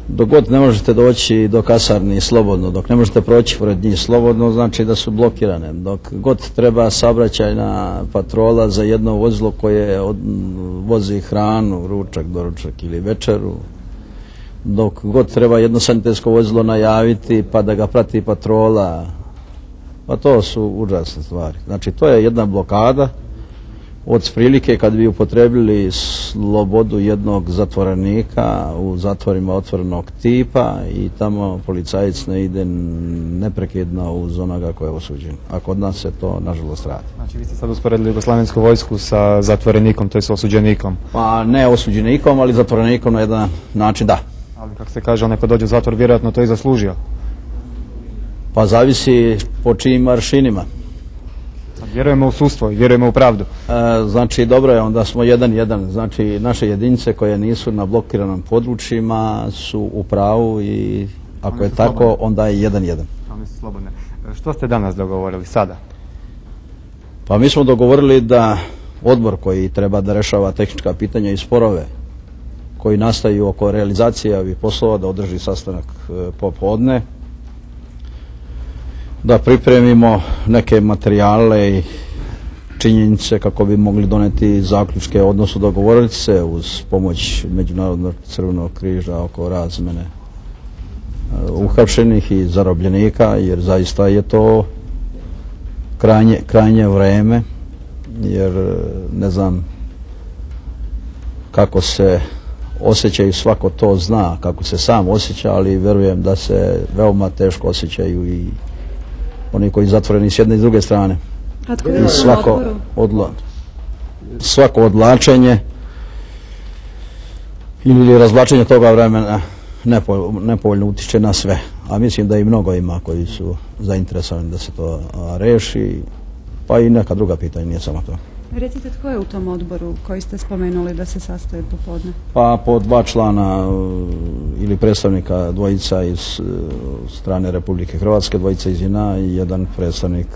Dok god ne možete doći do kasarni slobodno, dok ne možete proći pored njih slobodno, znači da su blokirane. Dok god treba saobraćajna patrola za jedno vozilo koje vozi hranu, ručak, doručak ili večeru, dok god treba jedno sanitetsko vozilo najaviti pa da ga prati patrola, pa to su užasne stvari. Znači to je jedna blokada od prilike kad bi upotrebili slobodu jednog zatvorenika u zatvorima otvorenog tipa i tamo policajac ne ide neprekidno uz onoga koji je osuđen. A kod nas se to nažalost radi. Znači vi ste sad usporedili jugoslavensku vojsku sa zatvorenikom, to je s osuđenikom? Pa ne osuđenikom, ali zatvorenikom na jedan način da. Ali kako se kaže, onaj ko dođe u zatvor vjerojatno to i zaslužio. Pa zavisi po čijim aršinima. Vjerujemo u sudstvo i vjerujemo u pravdu. Znači dobro je, onda smo 1-1. Znači naše jedinice koje nisu na blokiranim područjima su u pravu i ako je tako onda je 1-1. One su slobodne. Što ste danas dogovorili sada? Pa mi smo dogovorili da odbor koji treba da rešava tehnička pitanja i sporove koji nastaju oko realizacije ovih poslova da održi sastanak popodne, da pripremimo neke materijale i činjenice kako bi mogli doneti zaključke, odnosno dogovoriti se uz pomoć Međunarodnog crvenog križa oko razmene uhapšenih i zarobljenika, jer zaista je to krajnje vreme, jer ne znam kako se osjećaju, svako to zna kako se sam osjeća, ali verujem da se veoma teško osjećaju i oni koji zatvoreni s jedne i s druge strane. I svako odlačenje ili razvlačenje toga vremena nepovoljno utiče na sve. A mislim da i mnogo ima koji su zainteresovani da se to reši, pa i neka druga pitanja, nije samo to. Recite, tko je u tom odboru koji ste spomenuli da se sastoji popodne? Pa po 2 člana ili predstavnika, dvojica iz strane Republike Hrvatske, dvojica iz JNA i jedan predstavnik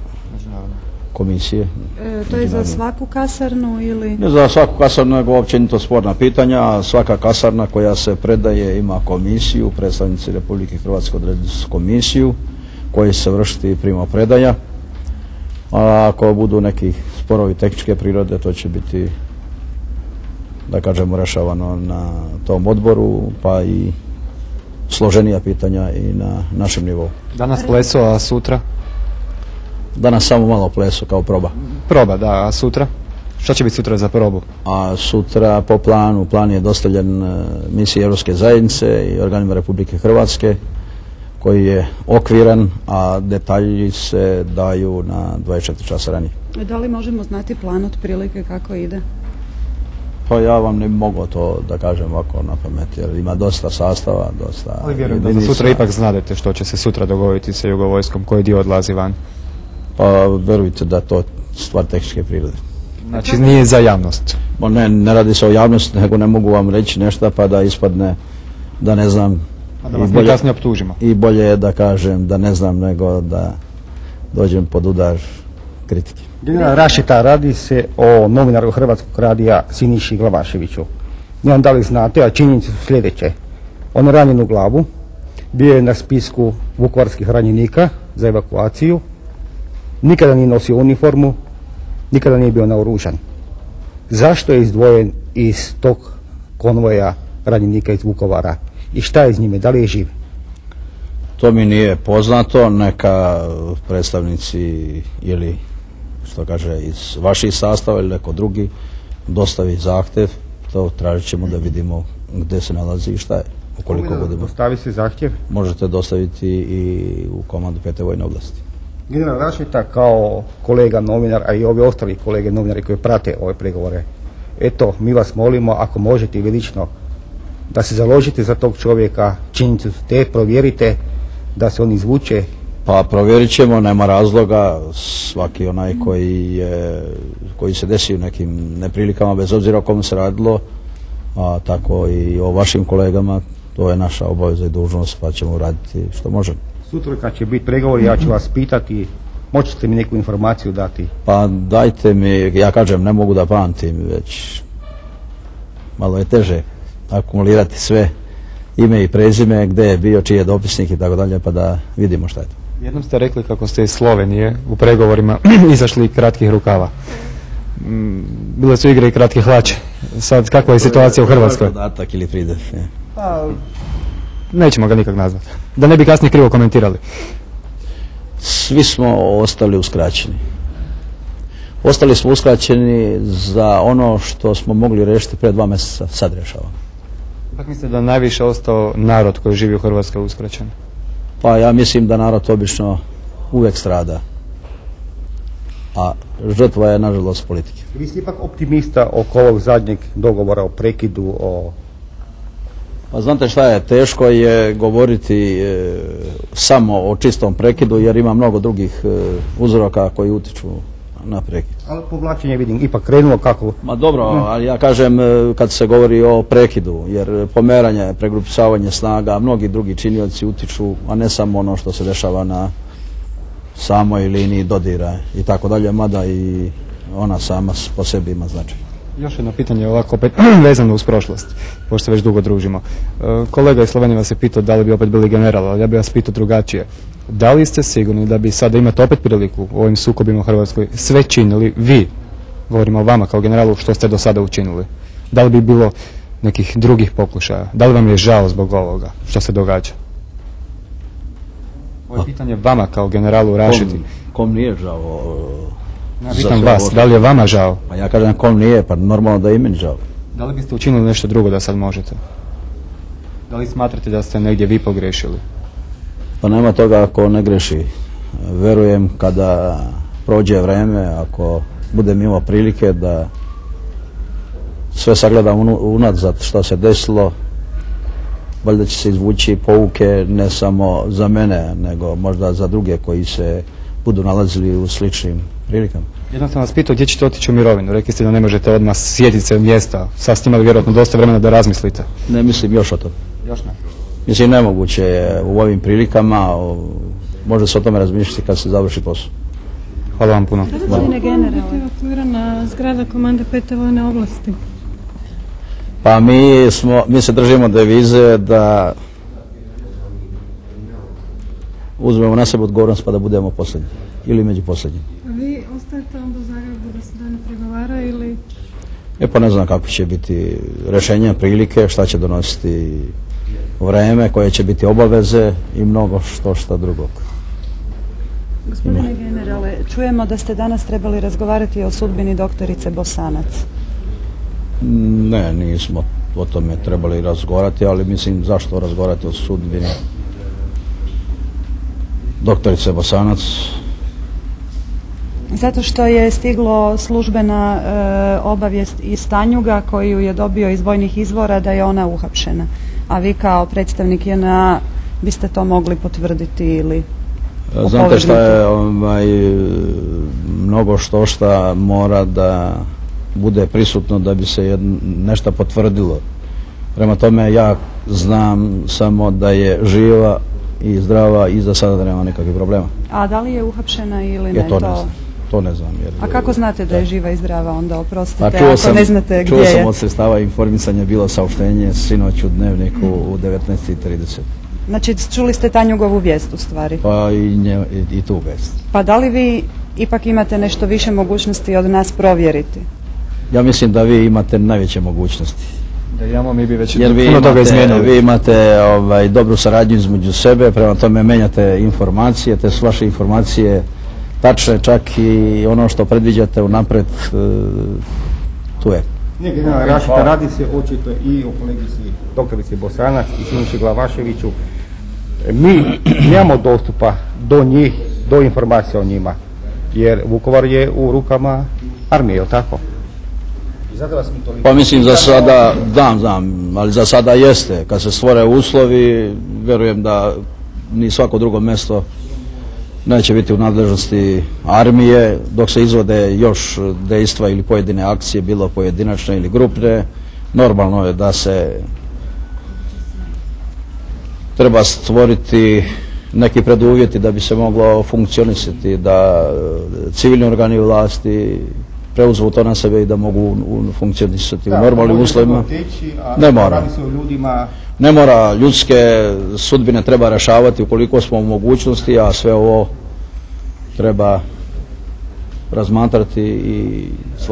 komisije. To je za svaku kasarnu ili? Ne za svaku kasarnu, nego općenito sporna pitanja. Svaka kasarna koja se predaje ima komisiju, predstavnici Republike Hrvatske odredili su komisiju koji se vršiti primopredaja. A ako budu neki sporovi tehničke prirode, to će biti, da kažemo, rešavano na tom odboru, pa i složenija pitanja i na našem nivou. Danas pleso, a sutra? Danas samo malo pleso kao proba. Proba, da, a sutra? Šta će biti sutra za probu? A sutra po planu, plan je dostavljen misiji Europske zajednice i organima Republike Hrvatske, koji je okviran, a detalji se daju na 24 časa ranije. Da li možemo znati plan otprilike kako ide? Pa ja vam ne mogu to da kažem ovako na pamet, jer ima dosta sastava, dosta... Ali vjerujem da sutra ipak znadete što će se sutra dogovoriti sa Jugovojskom, koji dio odlazi van? Pa verujte da to stvar tehničke prirode. Znači nije za javnost? Ne radi se o javnosti, nego ne mogu vam reći nešto pa da ispadne da ne znam. A da vas mi kasnije optužimo. I bolje je da kažem da ne znam nego da dođem pod udar kritike. General Rašeta, radi se o novinaru Hrvatskog radija Siniši Glavaševiću. Ne znam da li znate, a činjenice su sljedeće. On je ranjen u glavu, bio je na spisku vukovarskih ranjenika za evakuaciju, nikada nije nosio uniformu, nikada nije bio naoružan. Zašto je izdvojen iz tog konvoja ranjenika iz Vukovara i šta je s njime, da li je živ? To mi nije poznato, neka predstavnici ili što kaže iz vaših sastava ili neko drugi dostavi zahtjev, to tražit ćemo da vidimo gdje se nalazi i šta je. Ukoliko budemo dostavi se zahtjev, možete dostaviti i u komandu 5. vojne oblasti. General Rašeta kao kolega novinar, a i ovi ostali kolege novinari koji prate ove pregovore, eto, mi vas molimo, ako možete i vi lično, da se založite za tog čovjeka, činjenice su te, provjerite da se on izvuče. Pa provjerit ćemo, nema razloga, svaki onaj koji se desi u nekim neprilikama, bez obzira o kom se radilo, a tako i o vašim kolegama, to je naša obaveza i dužnost, pa ćemo raditi što možemo. Sutra kad će biti pregovori, ja ću vas pitati, možete mi neku informaciju dati? Pa dajte mi, ja kažem, ne mogu da pamtim, već malo je teže akumulirati sve ime i prezime, gdje je bio, čiji je dopisnik i tako dalje, pa da vidimo šta je to. Jednom ste rekli kako ste iz Slovenije u pregovorima izašli kratkih rukava. Bile su igre i kratke hlače. Sad, kakva je situacija u Hrvatskoj? Dodatak ili pridjev. Pa, nećemo ga nikak nazvati. Da ne bi kasnije krivo komentirali. Svi smo ostali uskraćeni. Ostali smo uskraćeni za ono što smo mogli riješiti prije 2 mjeseca, sad rješavamo. Ipak mislite da najviše ostao narod koji živi u Hrvatskoj uskraćen? Pa ja mislim da narod obično uvijek strada. A žrtva je nažalost politike. Vi ste ipak optimista oko ovog zadnjeg dogovora o prekidu, Pa znate šta je, teško je govoriti samo o čistom prekidu jer ima mnogo drugih uzroka koji utiču na prekid. Ali povlačenje vidim ipak krenulo kako... Ma dobro, ali ja kažem kad se govori o prekidu, jer pomeranje, pregrupisavanje snaga, mnogi drugi činioci utiču, a ne samo ono što se dešava na samoj liniji dodira i tako dalje, mada i ona sama po sebi ima značaj. Još jedno pitanje ovako opet vezano uz prošlost, pošto se već dugo družimo. Kolega iz Slovenije vas je pitao da li bi opet bili general, ali ja bih vas pitao drugačije. Da li ste sigurni da bi sada imate opet priliku u ovim sukobima u Hrvatskoj sve činili vi, govorimo o vama kao generalu, što ste do sada učinili? Da li bi bilo nekih drugih pokušaja? Da li vam je žao zbog ovoga što se događa? Ovo je pitanje vama kao generalu Rašidi. Kom nije žao? Ja pitam vas, da li je vama žao? Pa ja kažem kom nije, pa normalno da je i meni žao. Da li biste učinili nešto drugo da sad možete? Da li smatrate da ste negdje vi pogrešili? Pa nema toga ako ne greši. Verujem kada prođe vreme, ako budem imao prilike da sve sagledam unazad što se desilo, valjda će se izvući pouke ne samo za mene, nego možda za druge koji se budu nalazili u sličnim prilikama. Jednom sam vas pitao gdje ćete otići u mirovinu. Rekli ste da ne možete odmah sjetiti se mjesta. Sad ste imali vjerojatno dosta vremena da razmislite. Ne mislim još o tome. Još ne? Mislim nemoguće je u ovim prilikama, može se o tome razmišljati kad se završi posao. Hvala vam puno. Gospodine generale, evakuirana zgrada komande 5. vojne oblasti. Pa mi se držimo devize da uzmemo na sebe odgovornost pa da budemo posljednji ili među posljednjim. A vi ostajete onda u Zagrebu da se dalje pregovara ili? Pa ne znam kako će biti rješenja, prilike, šta će donositi vreme, koje će biti obaveze i mnogo što drugog. Gospodine generale, čujemo da ste danas trebali razgovarati o sudbini doktorice Bosanac. Ne, nismo o tome trebali razgovarati, ali mislim zašto razgovarati o sudbini doktorice Bosanac? Zato što je stiglo službena obavijest iz Tanjuga koju je dobio iz vojnih izvora da je ona uhapšena. A vi kao predstavnik JNA biste to mogli potvrditi ili opovrgnuti? Znate šta je, mnogo što mora da bude prisutno da bi se nešto potvrdilo. Prema tome ja znam samo da je živa i zdrava i za sada da nema nikakvih problema. A da li je uhapšena ili ne? To ne znam. A kako znate da je živa i zdrava onda, oprostite, ako ne znate gdje je? Čuo sam od sredstava informisanja, bilo saopštenje sinoć u Dnevniku u 19:30. Znači čuli ste Tanjugovu vijest u stvari? Pa i tu vijest. Pa da li vi ipak imate nešto više mogućnosti od nas provjeriti? Ja mislim da vi imate najveće mogućnosti. Da imamo, mi bi već puno toga izmijenili. Vi imate dobru saradnju između sebe, prema tome menjate informacije, te su vaše informacije tačne, čak i ono što predviđate unapred, tu je. Nije general Rašida, radi se očito i o kolegici doktorici Bosanac i Siniši Glavaševiću. Mi nemamo dostupa do njih, do informacija o njima, jer Vukovar je u rukama armije, je li tako? Pa mislim za sada, znam, ali za sada jeste. Kad se stvore uslovi, vjerujem da ni svako drugo mjesto neće biti u nadležnosti armije, dok se izvode još dejstva ili pojedine akcije, bilo pojedinačne ili grupne. Normalno je da se treba stvoriti neki preduvjeti da bi se moglo funkcionisati, da civilni organi vlasti preuzmu to na sebe i da mogu funkcionisati u normalnim uslovima. Ne mora, ljudske sudbine treba rješavati ukoliko smo u mogućnosti, a sve ovo treba razmatrati i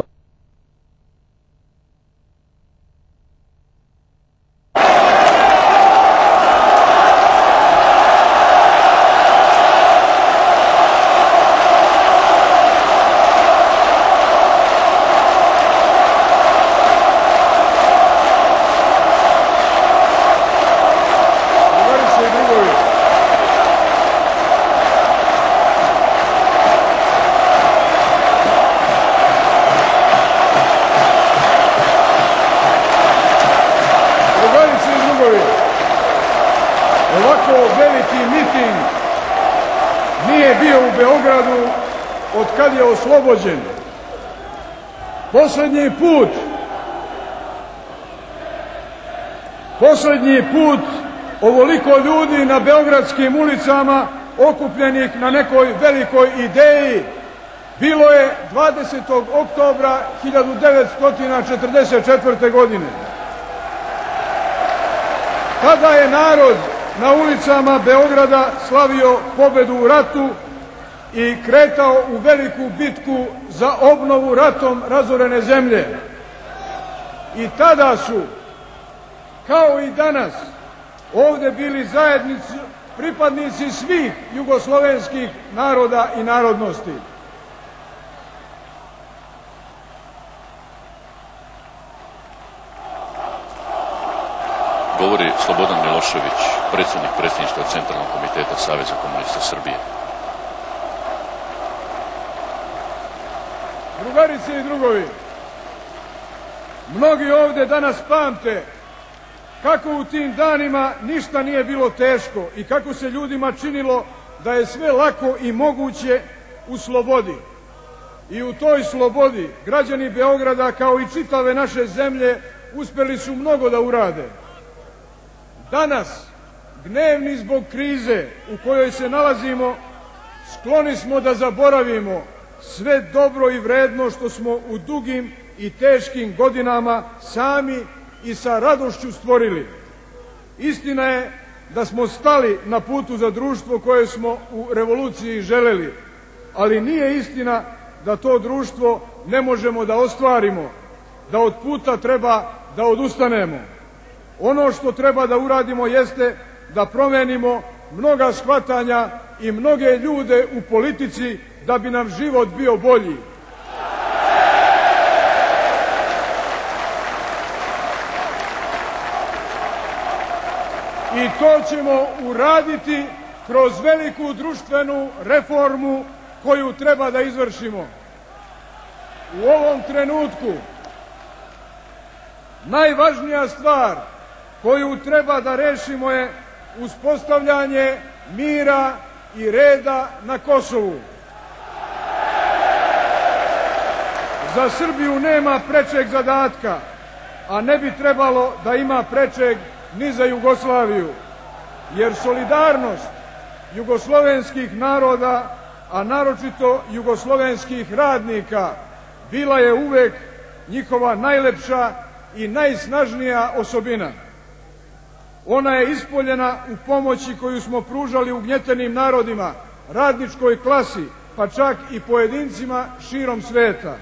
ovako veliki miting nije bio u Beogradu od kad je oslobođen. Posljednji put ovoliko ljudi na beogradskim ulicama okupljenih na nekoj velikoj ideji bilo je 20. oktobra 1944. godine. Tada je narod na ulicama Beograda slavio pobedu u ratu i kretao u veliku bitku za obnovu ratom razorene zemlje. I tada su, kao i danas, ovdje bili zajednici, pripadnici svih jugoslovenskih naroda i narodnosti. Govori Slobodan Milošević, predsjednik predsjedništva Centralnog komiteta Saveza komunista Srbije. Drugarice i drugovi, mnogi ovdje danas pamte kako u tim danima ništa nije bilo teško i kako se ljudima činilo da je sve lako i moguće u slobodi. I u toj slobodi građani Beograda, kao i čitave naše zemlje, uspjeli su mnogo da urade. Danas, gnevni zbog krize u kojoj se nalazimo, skloni smo da zaboravimo sve dobro i vredno što smo u dugim i teškim godinama sami i sa radošću stvorili. Istina je da smo stali na putu za društvo koje smo u revoluciji želeli, ali nije istina da to društvo ne možemo da ostvarimo, da od puta treba da odustanemo. Ono što treba da uradimo jeste da promenimo mnoga shvatanja i mnoge ljude u politici da bi nam život bio bolji. I to ćemo uraditi kroz veliku društvenu reformu koju treba da izvršimo. U ovom trenutku najvažnija stvar koju treba da rešimo je uspostavljanje mira i reda na Kosovu. Za Srbiju nema prečeg zadatka, a ne bi trebalo da ima prečeg ni za Jugoslaviju, jer solidarnost jugoslovenskih naroda, a naročito jugoslovenskih radnika, bila je uvek njihova najlepša i najsnažnija osobina. Ona je ispoljena u pomoći koju smo pružali ugnjetenim narodima, radničkoj klasi, pa čak i pojedincima širom sveta.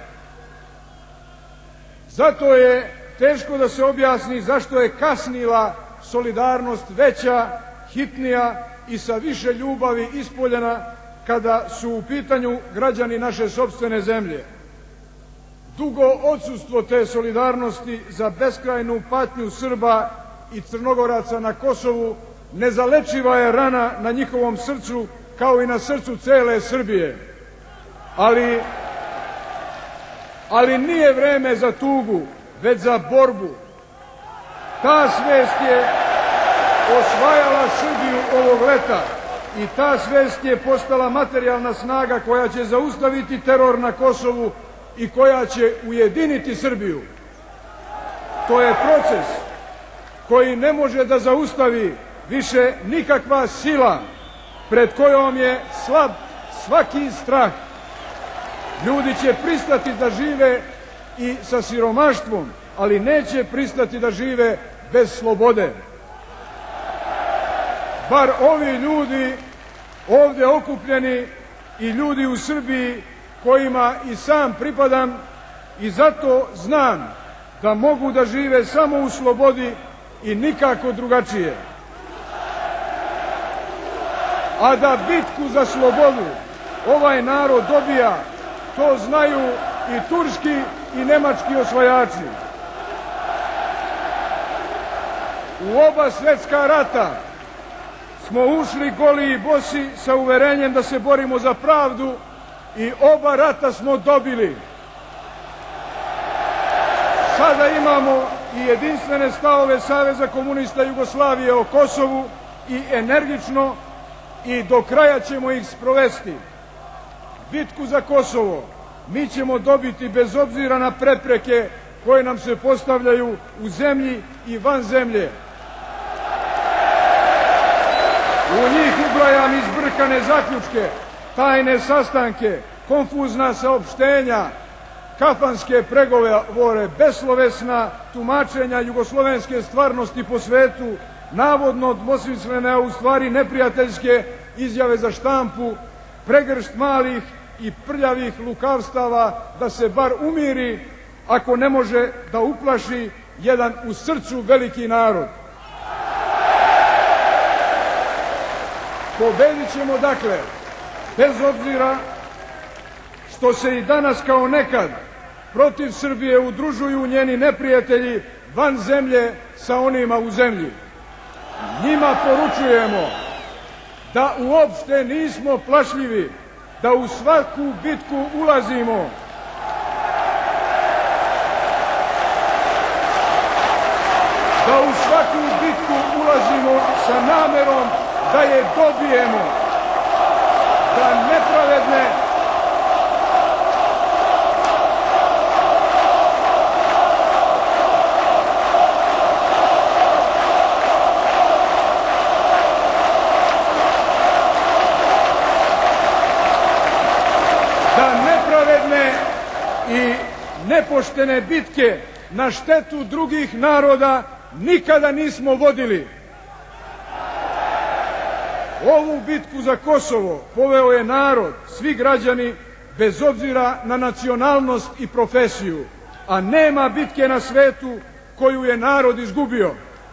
Zato je teško da se objasni zašto je kasnila solidarnost veća, hitnija i sa više ljubavi ispoljena kada su u pitanju građani naše sopstvene zemlje. Dugo odsustvo te solidarnosti za beskrajnu patnju Srba i Crnogoraca na Kosovu nezalečiva je rana na njihovom srcu, kao i na srcu cele Srbije. Ali nije vreme za tugu, već za borbu. Ta svest je osvajala Srbiju ovog leta i ta svest je postala materijalna snaga koja će zaustaviti teror na Kosovu i koja će ujediniti Srbiju. To je proces koji ne može da zaustavi više nikakva sila pred kojom je slab svaki strah. Ljudi će pristati da žive i sa siromaštvom, ali neće pristati da žive bez slobode. bar ovi ljudi ovdje okupljeni i ljudi u Srbiji kojima i sam pripadam, i zato znam da mogu da žive samo u slobodi i nikako drugačije. A da bitku za slobodu ovaj narod dobija, to znaju i turski i nemački osvajači. U oba svjetska rata smo ušli goli i bosi sa uverenjem da se borimo za pravdu i oba rata smo dobili. Sada imamo i jedinstvene stavove Saveza komunista Jugoslavije o Kosovu i energično i do kraja ćemo ih sprovesti. Bitku za Kosovo mi ćemo dobiti bez obzira na prepreke koje nam se postavljaju u zemlji i van zemlje. U njih ubrajam izbrkane zaključke, tajne sastanke, konfuzna saopštenja, kafanske pregovore, beslovesna tumačenja jugoslovenske stvarnosti po svetu, navodno dvosmislene, a u stvari neprijateljske izjave za štampu, pregršt malih i prljavih lukavstava da se bar umiri, ako ne može da uplaši jedan u srcu veliki narod. Pobedit ćemo dakle, bez obzira što se i danas kao nekad protiv Srbije udružuju njeni neprijatelji van zemlje sa onima u zemlji. Njima poručujemo da uopšte nismo plašljivi, da u svaku bitku ulazimo. Da u svaku bitku ulazimo sa namerom da je dobijemo, da nepravedne i nepoštene bitke na štetu drugih naroda nikada nismo vodili. Ovu bitku za Kosovo poveo je narod, svi građani, bez obzira na nacionalnost i profesiju, a nema bitke na svetu koju je narod izgubio.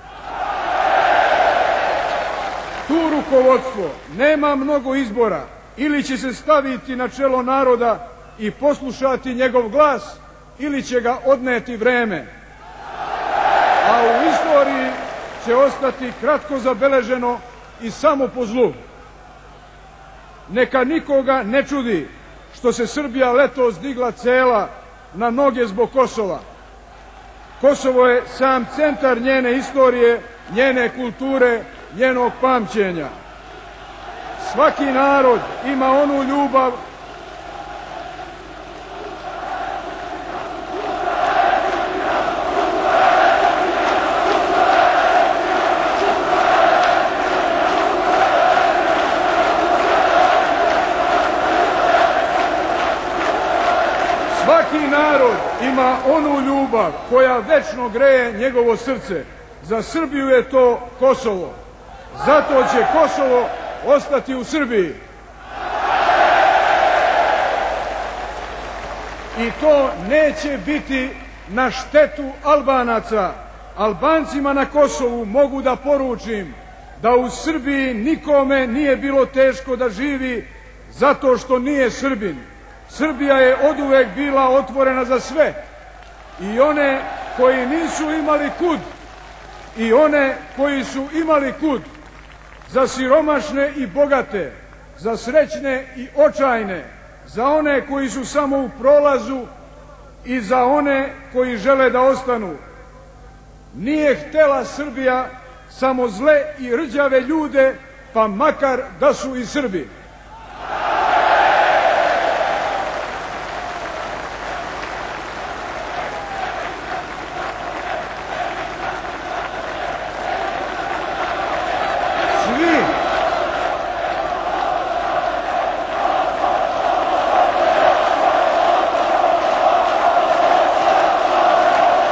Tu rukovodstvo nema mnogo izbora, ili će se staviti na čelo naroda i poslušati njegov glas, ili će ga odneti vreme. A u istoriji će ostati kratko zabeleženo i samo po zlu. Neka nikoga ne čudi što se Srbija letos digla cela na noge zbog Kosova. Kosovo je sam centar njene istorije, njene kulture, njenog pamćenja. Svaki narod ima onu ljubav ima onu ljubav koja večno greje njegovo srce. Za Srbiju je to Kosovo. Zato će Kosovo ostati u Srbiji. I to neće biti na štetu Albanaca. Albancima na Kosovu mogu da poručim da u Srbiji nikome nije bilo teško da živi zato što nije Srbin. Srbija je oduvek bila otvorena za sve, i one koji nisu imali kud, i one koji su imali kud, za siromašne i bogate, za srećne i očajne, za one koji su samo u prolazu i za one koji žele da ostanu. Nije htela Srbija samo zle i rđave ljude, pa makar da su i Srbi.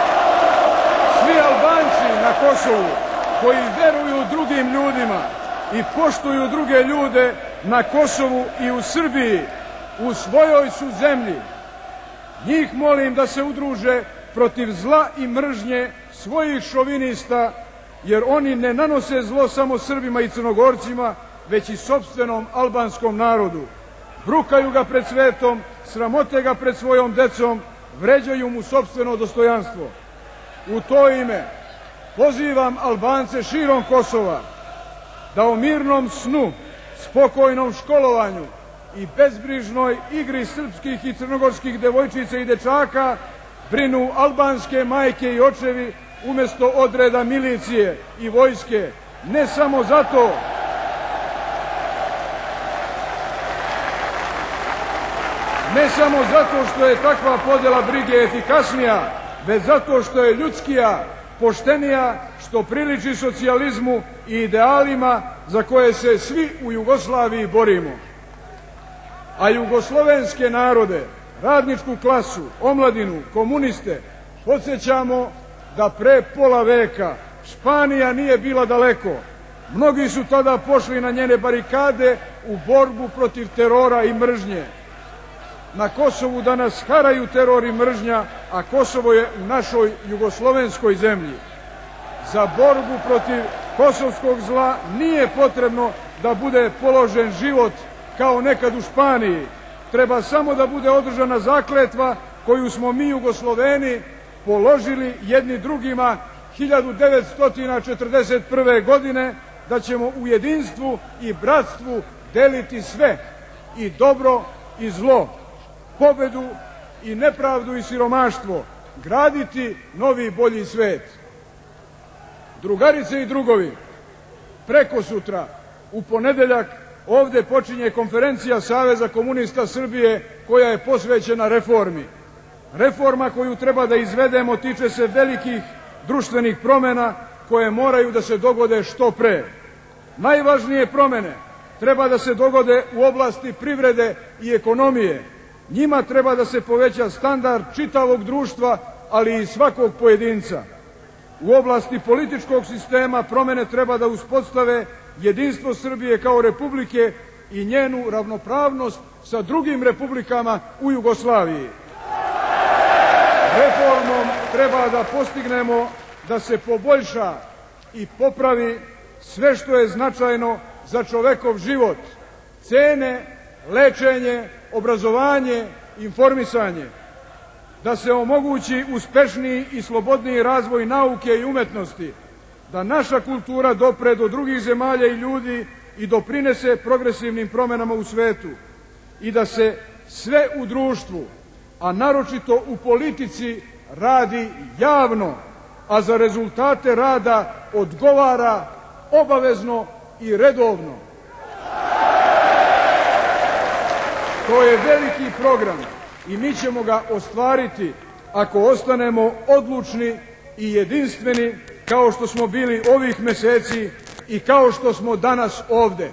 Koji veruju drugim ljudima i poštuju druge ljude na Kosovu i u Srbiji, u svojoj su zemlji. Njih molim da se udruže protiv zla i mržnje svojih šovinista, jer oni ne nanose zlo samo Srbima i Crnogorcima, već i sopstvenom albanskom narodu. Brukaju ga pred svetom, sramote ga pred svojom decom, vređaju mu sopstveno dostojanstvo. U to ime pozivam Albance širom Kosova da o mirnom snu, spokojnom školovanju i bezbrižnoj igri srpskih i crnogorskih devojčica i dečaka brinu albanske majke i očevi umjesto odreda milicije i vojske, ne samo zato što je takva podjela brige efikasnija, već zato što je ljudskija, poštenija, što priliči socijalizmu i idealima za koje se svi u Jugoslaviji borimo. A jugoslovenske narode, radničku klasu, omladinu, komuniste, podsjećamo da pre pola veka Španija nije bila daleko. Mnogi su tada pošli na njene barikade u borbu protiv terora i mržnje. Na Kosovu danas haraju teror i mržnja, a Kosovo je u našoj jugoslovenskoj zemlji. Za borbu protiv kosovskog zla nije potrebno da bude položen život kao nekad u Španiji. Treba samo da bude održana zakletva koju smo mi Jugosloveni položili jedni drugima 1941. godine, da ćemo u jedinstvu i bratstvu deliti sve, i dobro i zlo, pobedu i nepravdu i siromaštvo, graditi novi bolji svet. Drugarice i drugovi, prekosutra, u ponedeljak, ovdje počinje konferencija Saveza komunista Srbije koja je posvećena reformi. Reforma koju treba da izvedemo tiče se velikih društvenih promjena koje moraju da se dogode što pre. Najvažnije promjene treba da se dogode u oblasti privrede i ekonomije. Njima treba da se poveća standard čitavog društva, ali i svakog pojedinca. U oblasti političkog sistema promjene treba da uspostave jedinstvo Srbije kao republike i njenu ravnopravnost sa drugim republikama u Jugoslaviji. Reformom treba da postignemo da se poboljša i popravi sve što je značajno za čovekov život, cene, lečenje, obrazovanje, informisanje, da se omogući uspešniji i slobodniji razvoj nauke i umetnosti, da naša kultura dopre do drugih zemalja i ljudi i doprinese progresivnim promjenama u svetu, i da se sve u društvu, a naročito u politici, radi javno, a za rezultate rada odgovara obavezno i redovno. To je veliki program i mi ćemo ga ostvariti ako ostanemo odlučni i jedinstveni kao što smo bili ovih mjeseci i kao što smo danas ovdje.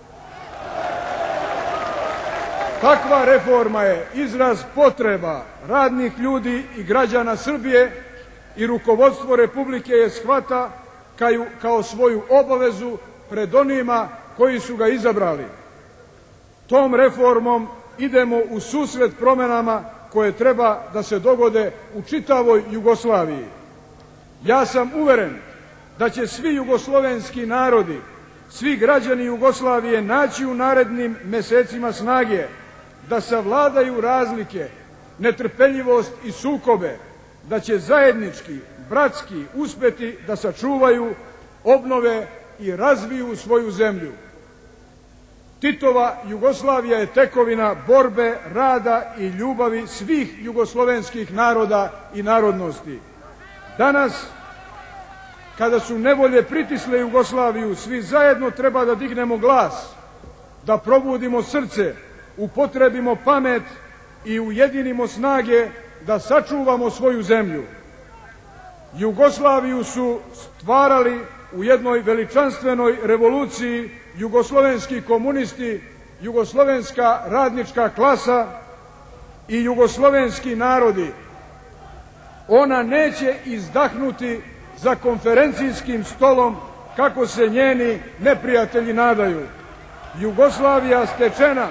Takva reforma je izraz potreba radnih ljudi i građana Srbije i rukovodstvo Republike je shvata kao svoju obavezu pred onima koji su ga izabrali. Tom reformom idemo u susret promjenama koje treba da se dogode u čitavoj Jugoslaviji. Ja sam uveren da će svi jugoslovenski narodi, svi građani Jugoslavije naći u narednim mjesecima snage da savladaju razlike, netrpeljivost i sukobe, da će zajednički, bratski uspjeti da sačuvaju, obnove i razviju svoju zemlju. Titova Jugoslavija je tekovina borbe, rada i ljubavi svih jugoslovenskih naroda i narodnosti. Danas, kada su nevolje pritisle Jugoslaviju, svi zajedno treba da dignemo glas, da probudimo srce, upotrebimo pamet i ujedinimo snage da sačuvamo svoju zemlju. Jugoslaviju su stvarali u jednoj veličanstvenoj revoluciji jugoslovenski komunisti, jugoslovenska radnička klasa i jugoslovenski narodi. Ona neće izdahnuti za konferencijskim stolom kako se njeni neprijatelji nadaju. Jugoslavija stečena.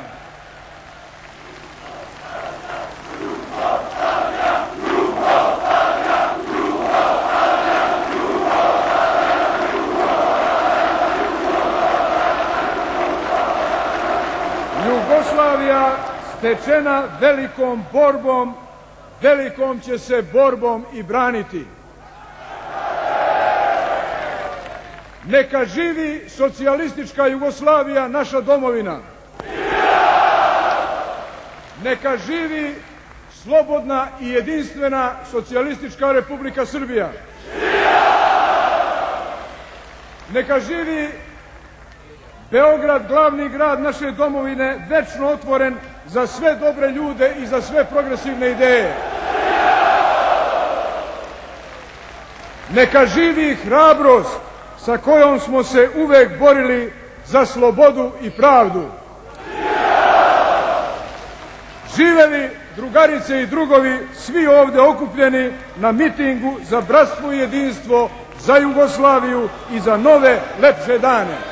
Jugoslavija stečena velikom borbom, velikom će se borbom i braniti. Neka živi socijalistička Jugoslavija, naša domovina. Neka živi slobodna i jedinstvena socijalistička Republika Srbija. Neka živi Beograd, glavni grad naše domovine, večno otvoren za sve dobre ljude i za sve progresivne ideje. Neka živi hrabrost sa kojom smo se uvek borili za slobodu i pravdu. Živeli drugarice i drugovi, svi ovde okupljeni na mitingu za bratstvo i jedinstvo, za Jugoslaviju i za nove, lepše dane.